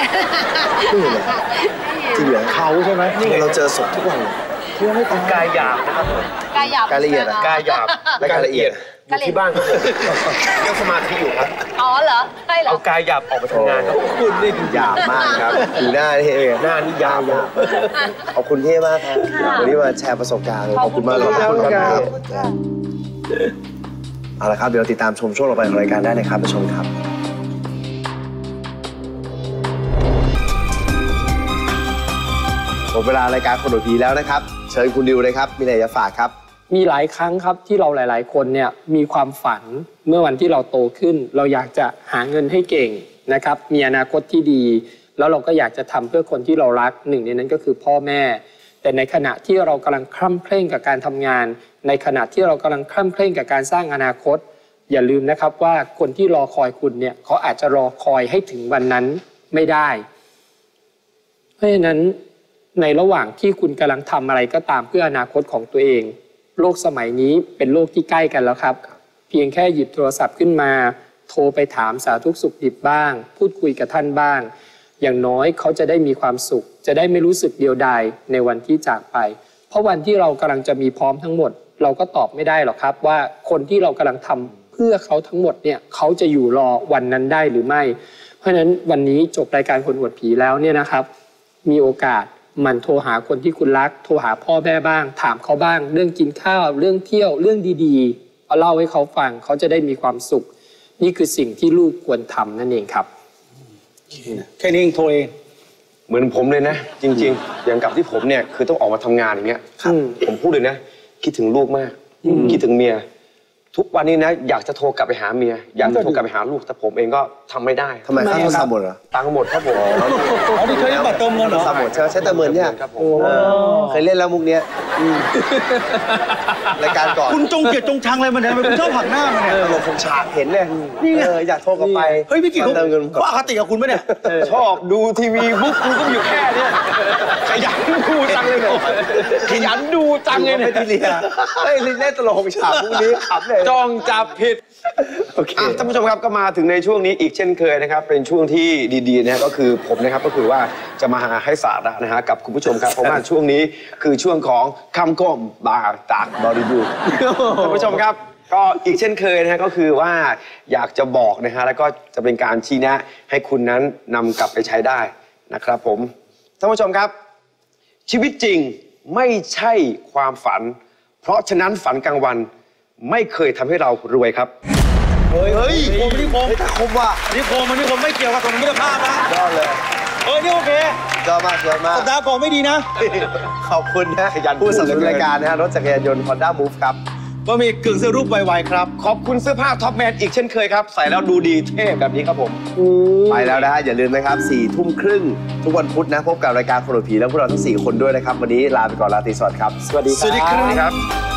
จริงเหรอเขาใช่ไหมนี่เราเจอศพทุกวันเพื่อให้ตากายหยาบนะครับกายหยาบกายละเอียดกายหยาบและกายละเอียดอยู่ที่บ้านเรื่องสมาธิอยู่ครับอ๋อเหรอใช่เหรอเอากายหยาบออกมาทำงานครับคุณนี่คือหยาบมากครับอยู่หน้านี่หน้านี่ยาวขอบคุณเท่มากครับวันนี้มาแชร์ประสบการณ์ขอบคุณมากครับเอาละครับเดี๋ยวติดตามชมช่วงต่อไปของรายการได้นะครับไปชมครับหมดเวลารายการคนดูผีแล้วนะครับเชิญคุณดิวเลยครับมีอะไรจะฝากครับมีหลายครั้งครับที่เราหลายๆคนเนี่ยมีความฝันเมื่อวันที่เราโตขึ้นเราอยากจะหาเงินให้เก่งนะครับมีอนาคตที่ดีแล้วเราก็อยากจะทำเพื่อคนที่เรารักหนึ่งในนั้นก็คือพ่อแม่แต่ในขณะที่เรากำลังคร่ำเคร่งกับการทำงานในขณะที่เรากำลังคร่ำเคร่งกับการสร้างอนาคตอย่าลืมนะครับว่าคนที่รอคอยคุณเนี่ยเขาอาจจะรอคอยให้ถึงวันนั้นไม่ได้เพราะฉะนั้นในระหว่างที่คุณกำลังทำอะไรก็ตามเพื่ออนาคตของตัวเองโลกสมัยนี้เป็นโลกที่ใกล้กันแล้วครับเพียงแค่หยิบโทรศัพท์ขึ้นมาโทรไปถามสาธุสุขดิบบ้างพูดคุยกับท่านบ้างอย่างน้อยเขาจะได้มีความสุขจะได้ไม่รู้สึกเดียวดายในวันที่จากไปเพราะวันที่เรากำลังจะมีพร้อมทั้งหมดเราก็ตอบไม่ได้หรอกครับว่าคนที่เรากำลังทำเพื่อเขาทั้งหมดเนี่ยเขาจะอยู่รอวันนั้นได้หรือไม่เพราะฉะนั้นวันนี้จบรายการคนอวดผีแล้วเนี่ยนะครับมีโอกาสมันโทรหาคนที่คุณรักโทรหาพ่อแม่บ้างถามเขาบ้างเรื่องกินข้าวเรื่องเที่ยวเรื่องดีๆเอาเล่าให้เขาฟังเขาจะได้มีความสุขนี่คือสิ่งที่ลูกควรทำนั่นเองครับแค่นี้เองโทรเองเหมือนผมเลยนะจริงๆอย่างกับที่ผมเนี่ยคือต้องออกมาทำงานอย่างเงี้ยผมพูดเลยนะคิดถึงลูกมากคิดถึงเมียทุกวันนี้นะอยากจะโทรกลับไปหาเมียอยากจะโทรกลับไปหาลูกแต่ผมเองก็ทำไม่ได้ทำไมค่าโทรศัพท์หมดเหรอตังค์หมดครับผมอ๋อที่เคยบัตรเติมเงินเหรอหมดใช่ไหมใช้เติมเงินเนี่ยเคยเล่นแล้วมุกเนี้ยรายการก่อนคุณจงเกลียดจงชังอะไรมันเนี่ยคุณชอบผักหน้ามันเนี่ยตลกของฉากเห็นเลยนี่ไงอยากโทรกลับไปเฮ้ยพี่กิ๊กเขาอคติกับคุณไหมเนี่ยชอบดูทีวีบุ๊กคุณก็อยู่แค่เนี่ยขยันดูจังเลยขยันดูจังเลยเนี่ยไม่ได้เรียนเฮ้ยเล่นตลกของฉากพวกนี้ขำเลยจ้องจับผิดโอเคท่านผู้ชมครับก็มาถึงในช่วงนี้อีกเช่นเคยนะครับเป็นช่วงที่ดีๆนะก็คือผมนะครับก็คือว่าจะมาให้สาระนะฮะกับคุณผู้ชมครับเพราะว่าช่วงนี้คือช่วงของคำคมบาตากบริบูรณ์ท่านผู้ชมครับก็อีกเช่นเคยนะฮะก็คือว่าอยากจะบอกนะฮะแล้วก็จะเป็นการชี้แนะให้คุณนั้นนำกลับไปใช้ได้นะครับผมท่านผู้ชมครับชีวิตจริงไม่ใช่ความฝันเพราะฉะนั้นฝันกลางวันไม่เคยทำให้เรารวยครับเฮ้ยคมนี่คมถ้าคมว่ะนี่คมไม่เกี่ยวกับสมรรถภาพนะยอดเลยนี่โอเคยอดมากสัปดาห์ก่อนไม่ดีนะขอบคุณนะผู้สนับสนุนรายการนะฮะรถจักรยานยนต์ Honda Move ครับก็มีกึ่งเสื้อรูปไวๆครับขอบคุณเสื้อผ้าท็อปแมนอีกเช่นเคยครับใส่แล้วดูดีเท่แบบนี้ครับผมไปแล้วนะฮะอย่าลืมนะครับ4 ทุ่มครึ่งทุกวันพุธนะพบกับรายการคนหลุดผีและพวกเราทั้ง4 คนด้วยนะครับวันนี้ลาไปก่อนราตรีสวัสดิ์ครับสวัสดีครับ